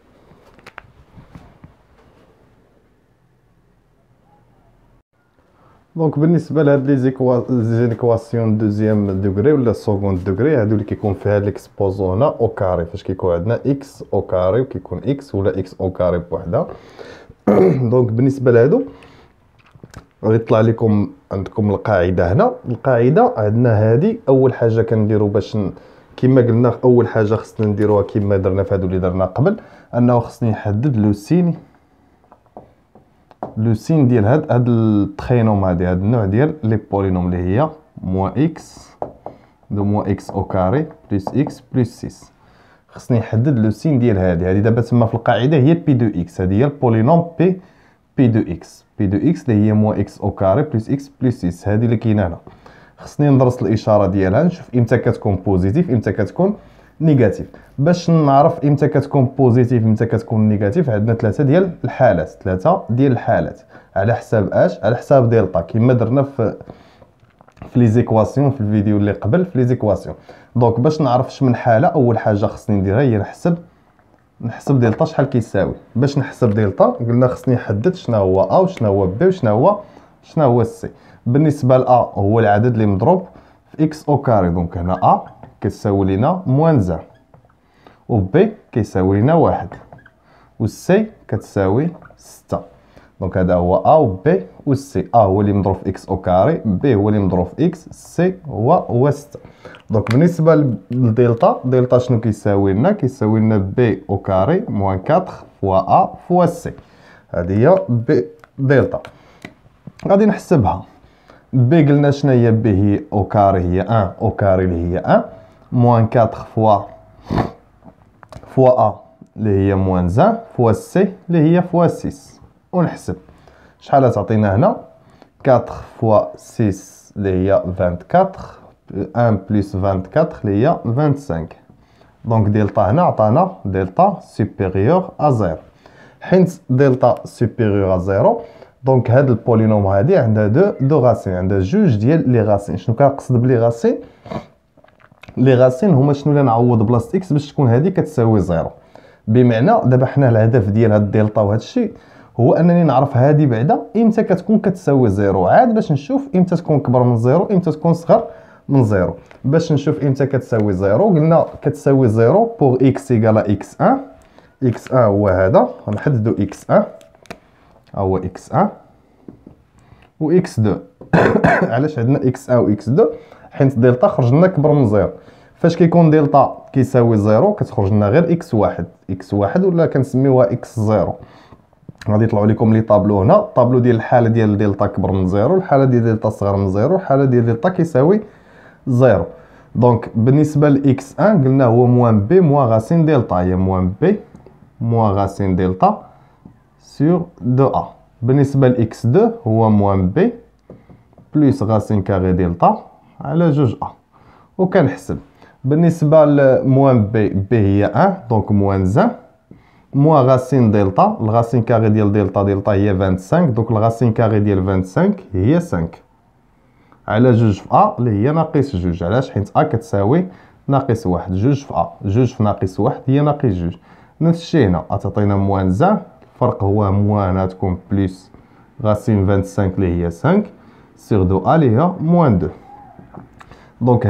دونك بالنسبه لهاد لي زينيكواسيون دوزيام دوغري ولا سكوند دوغري، هادو اللي كيكون فيها ليكسبوزو هنا او كاري، فاش كيكون عندنا اكس او كاري وكيكون اكس ولا اكس او كاري بوحدها. دونك بالنسبه لهادو غادي يطلع لكم عندكم القاعده هنا. القاعده عندنا هذه اول حاجه كنديروا باش كما قلنا اول حاجه خصنا نديروها كما درنا في هادو اللي درنا قبل، انه خصني نحدد لو سين ديال هاد التخينوم، هاد النوع ديال لي بولينوم اللي هي موان اكس دو موان اكس او كاري بلس اكس بلس 6. خصني نحدد لو سين ديال هادي دابا تما في القاعده هي بي دو اكس، هادي هي البولينوم بي دو اكس اللي هي موان اكس او كاري بلس اكس بلس 6، هادي اللي كاينه هنا. خصني ندرس الاشاره ديالها نشوف امتى كتكون بوزيتيف امتى كتكون نيجاتيف. باش نعرف امتى كتكون بوزيتيف امتى كتكون نيجاتيف عندنا ثلاثه ديال الحالات على حساب على حساب دلتا كما درنا في لي زيكواسيون في الفيديو اللي قبل في لي زيكواسيون. دونك باش نعرف من حاله اول حاجه خصني نديرها هي نحسب دلتا شحال كيساوي. باش نحسب دلتا قلنا خصني نحدد شنو هو ا وشنو هو بي وشنو هو سي. بالنسبه ل ا هو العدد اللي مضروب في اكس او كاري، دونك هنا ا كتساوي لنا موان زان، و بي كيساوي لنا واحد، و سي كتساوي 6. دونك هذا هو ا و بي و سي. ا هو اللي مضروب في اكس او كاري، بي هو اللي مضروب في اكس، سي هو 6. دونك بالنسبه دلتا شنو كيساوي لنا؟ كيساوي لنا بي او كاري موان 4 فوا ا فوا سي. هذه هي بي دلتا. غادي نحسبها. بي قلنا شنو هي؟ بي هي او كاري هي 1 او كاري اللي هي 1 موان 4 فوا ا اللي هي موان زان فوا سي اللي هي فوا 6. ونحسب شحال تعطينا هنا 4 فوا 6 اللي هي 24، 1 بلس 24 اللي هي 25. دونك دلتا هنا عطانا دلتا سوبيريور ا 0. حيت دلتا سوبيريور ا 0 دونك هاد البولينوم هادي عندها دو غاسين، عندها جوج ديال لي غاسين. شنو كنقصد بلي غاسين؟ لي غاسين هما شنو اللي نعوض بلاصه اكس باش تكون هادي كتساوي 0. بمعنى دابا حنا الهدف ديال هاد الدلتا وهاد الشيء هو انني نعرف هادي بعدا امتى كتكون كتساوي 0 عاد باش نشوف امتى تكون كبر من 0 امتى تكون صغر من 0. باش نشوف امتى كتساوي 0 قلنا كتساوي 0 بوغ اكس ايكالا اكس 1. اكس 1 هو هذا، غنحددو اكس 1 هو اكس 1 و اكس 2. علاش عندنا اكس 1 و اكس 2؟ حيت دلتا خرج لنا كبر من 0. فاش كيكون دلتا كيساوي 0 كتخرج لنا غير اكس 1 ولا كنسميوها اكس 0. غادي يطلعوا لكم لي طابلو هنا، الطابلو ديال الحاله ديال دلتا كبر من 0، الحاله ديال دلتا صغر من 0، الحاله ديال دلتا كيساوي 0. دونك بالنسبه لاكس 1 قلنا هو موان بي موان غاسين دلتا، هي موان بي موان غاسين دلتا سور 2 ا. بالنسبه لاكس 2 هو موان بي بلس غاسين كاري دلتا على جوج ا. وكنحسب بالنسبه لموان بي هي 1 دونك موان زان موان غاسين دلتا، الغاسين كاري ديال دلتا هي 25، دونك الغاسين كاري ديال 25 هي 5 على جوج في ا اللي هي ناقص جوج. علاش؟ حيت ا كتساوي ناقص واحد، جوج في ا جوج في ناقص واحد هي ناقص جوج. نفس الشيء هنا تعطينا موان زان، الفرق هو موان غتكون بلس غاسين 25 اللي هي 5 سور 2 ا اللي هي موان 2. دونك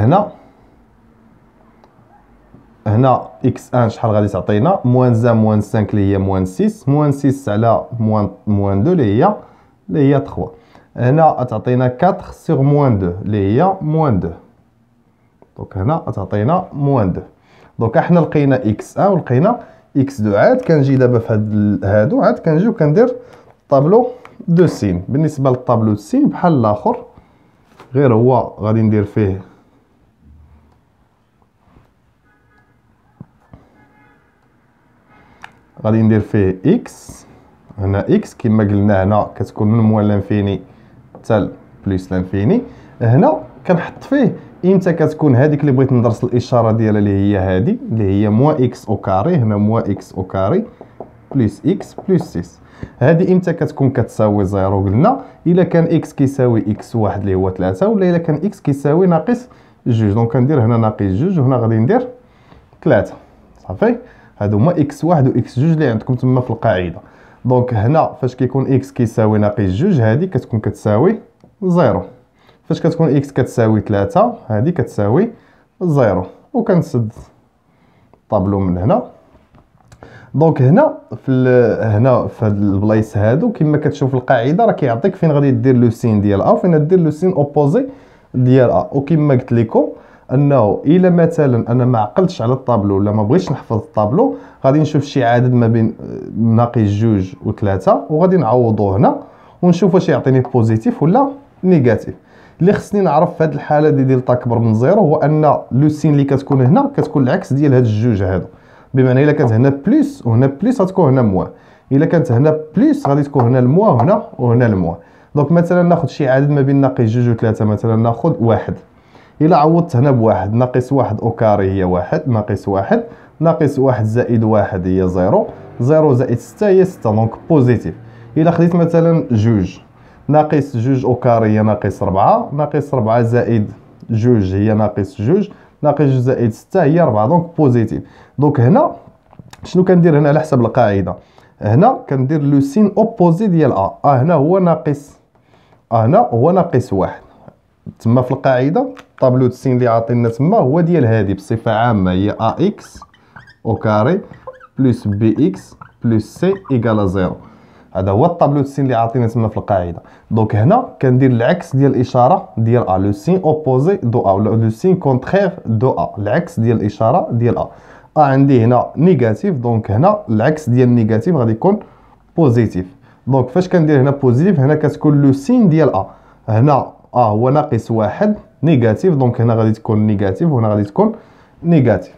هنا اكس 1 شحال غادي تعطينا؟ موان زان موان 5 اللي هي موان 6، موان 6 على موان 2 اللي هي 3. هنا تعطينا 4 سور موان 2 اللي هي موان 2. دونك هنا تعطينا موان 2. دونك احنا لقينا اكس 1 ولقينا اكس 2. عاد كنجي دابا في هادو عاد كنجي وكندير طابلو دو سين. بالنسبه للطابلو دو سين بحال الاخر، غير هو غادي ندير فيه اكس. هنا اكس كما قلنا هنا كتكون من موان لانفيني حتى بلس لانفيني. هنا كنحط فيه امتى كتكون هذيك اللي بغيت ندرس الاشاره ديالها اللي هي هذه اللي هي موان اكس او كاري. هنا موان اكس او كاري بلس اكس بلس 6. هذه امتى كتكون كتساوي زيرو؟ قلنا الا كان اكس كيساوي اكس واحد اللي هو 3 ولا الا كان اكس كيساوي ناقص جوج. دونك كندير هنا ناقص جوج وهنا غادي ندير 3. صافي، هادو هما اكس واحد و اكس جوج اللي عندكم تما في القاعده. دونك هنا فاش كيكون اكس كيساوي ناقص جوج هذه كتكون كتساوي زيرو. فاش كتكون اكس كتساوي 3 هذه كتساوي زيرو. وكنسد الطابلو من هنا. دونك هنا في هاد البلايص هادو كما كتشوف القاعده راه كيعطيك فين غادي دير لو سين ديال ا وفين دير لو سين اوبوزي ديال ا. وكما قلت لكم انه الا مثلا انا ما عقلتش على الطابلو ولا ما بغيتش نحفظ الطابلو غادي نشوف شي عدد ما بين ناقص جوج و3 وغادي نعوضو هنا ونشوف واش يعطيني بوزيتيف ولا نيجاتيف. اللي خصني نعرف في هذه الحاله دي دلتا اكبر من زيرو هو ان لو سين اللي كتكون هنا كتكون العكس ديال هاد الجوج هادو. بمعنى الا كانت هنا بلس وهنا بلس غتكون هنا موان. الا كانت هنا بلس غادي تكون هنا الموا وهنا الموا. دونك مثلا ناخذ شي عدد ما بين ناقص جوج و3 مثلا ناخذ واحد. الا عوضت هنا بواحد ناقص واحد او كاري هي واحد ناقص واحد ناقص واحد زائد واحد هي زيرو. زيرو زائد 6 هي 6 دونك بوزيتيف. الا خديت مثلا جوج ناقص جوج او كاري هي ناقص 4 ناقص 4 زائد جوج هي ناقص جوج ناقص جوج زائد 6 هي 4 دونك بوزيتيف. دونك هنا شنو كندير هنا على حسب القاعده؟ هنا كندير لو سين اوبوزي ديال ا. هنا هو ناقص هنا هو ناقص واحد. تما في القاعده طابلو السين اللي عاطينا تما هو ديال هذه بصفه عامه هي ا اكس او كاري بلس بي اكس بلس سي ايكال زيرو. هذا هو الطابلو السين اللي عاطينا تما في القاعده. دونك هنا كندير العكس ديال الاشاره ديال ا لو سين اوبوزي دو ا ولا لو سين كونترير دو ا. العكس ديال الاشاره ديال ا. عندي هنا نيجاتيف دونك هنا العكس ديال النيجاتيف غادي يكون بوزيتيف. دونك فاش كندير هنا بوزيتيف هنا كتكون لو سين ديال ا. هنا هو ناقص واحد نيجاتيف دونك هنا غادي تكون نيجاتيف وهنا غادي تكون نيجاتيف.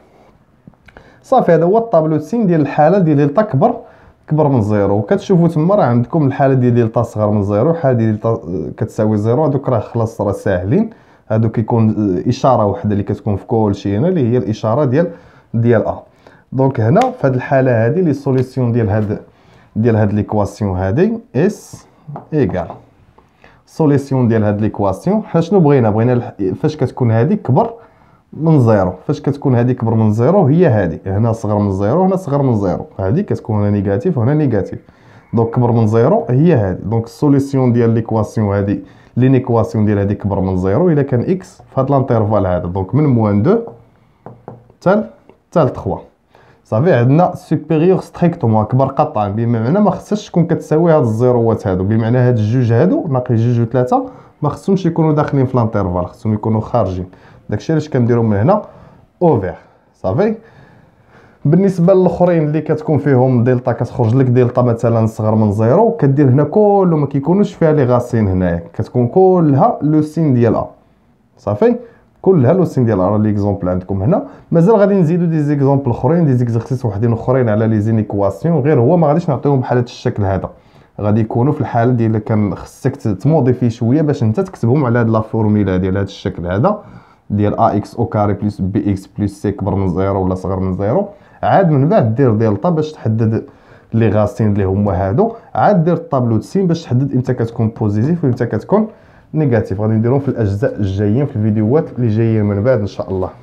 صافي هذا هو الطابلو سين ديال الحاله ديال دلتا كبر من زيرو. وكتشوفوا تما راه عندكم الحاله ديال دلتا صغر من زيرو الحاله ديال دلتا كتساوي زيرو. هذوك راه خلاص راه ساهلين. هادو كيكون اشاره وحده اللي كتكون في كلشي هنا اللي هي الاشاره ديال ا. دونك هنا في هذه الحاله هذه لي سوليسيون ديال هاد ليكواسيون هذه اس ايكال سوليسيون ديال هاد ليكواسيون. حنا شنو بغينا فاش كتكون هذه كبر من زيرو. فاش كتكون هذه كبر من زيرو هي هذه هنا صغر من زيرو هنا صغر من زيرو. هذه كتكون هنا نيجاتيف وهنا نيجاتيف. دونك كبر من زيرو هي هذه. دونك السوليسيون ديال ليكواسيون هذه لينيكواسيون ديال هذه كبر من زيرو الا كان اكس في هذا الانترفال هذا. دونك من موان 2 حتى 3. صافي عندنا سوبيريور ستريكتومون كبر قطعا. بمعنى ما خصهاش تكون كتساوي هاد الزيروات هادو. بمعنى هاد الجوج هادو ناقص جوج و3 ما خصهمش يكونوا داخلين في الانترفال خصهم يكونوا خارجين. داكشي علاش كنديرو من هنا اوفير. صافي. بالنسبه للاخرين اللي كتكون فيهم دلتا كتخرج لك دلتا مثلا صغر من زيرو كدير هنا كله ما كيكونوش فيها لي غاسين هنايا كتكون كلها لو سين ديال ا. صافي كلها لو سين ديال ا. ليكزومبل عندكم هنا مازال غادي نزيدو دي زيكزومبل اخرين دي زيكزارسيس وحدين اخرين على لي زينيكواسيون غير هو ما غاديش نعطيهم بحال هذا الشكل هذا. غادي يكونوا في الحاله ديال كان خصك تموديفي شويه باش انت تكتبهم على هاد لا فورمولا ديال هذا الشكل هذا ديال ا اكس او كاري بلس بي اكس بلس سي كبر من زيرو ولا صغر من زيرو. عاد من بعد دير دلتا باش تحدد لي غاسين اللي هما هادو. عاد دير الطابلو سين باش تحدد امتى كتكون بوزيتيف وامتى كتكون نيجاتيف. غادي نديرهم في الاجزاء الجايين في الفيديوهات اللي جايين من بعد ان شاء الله.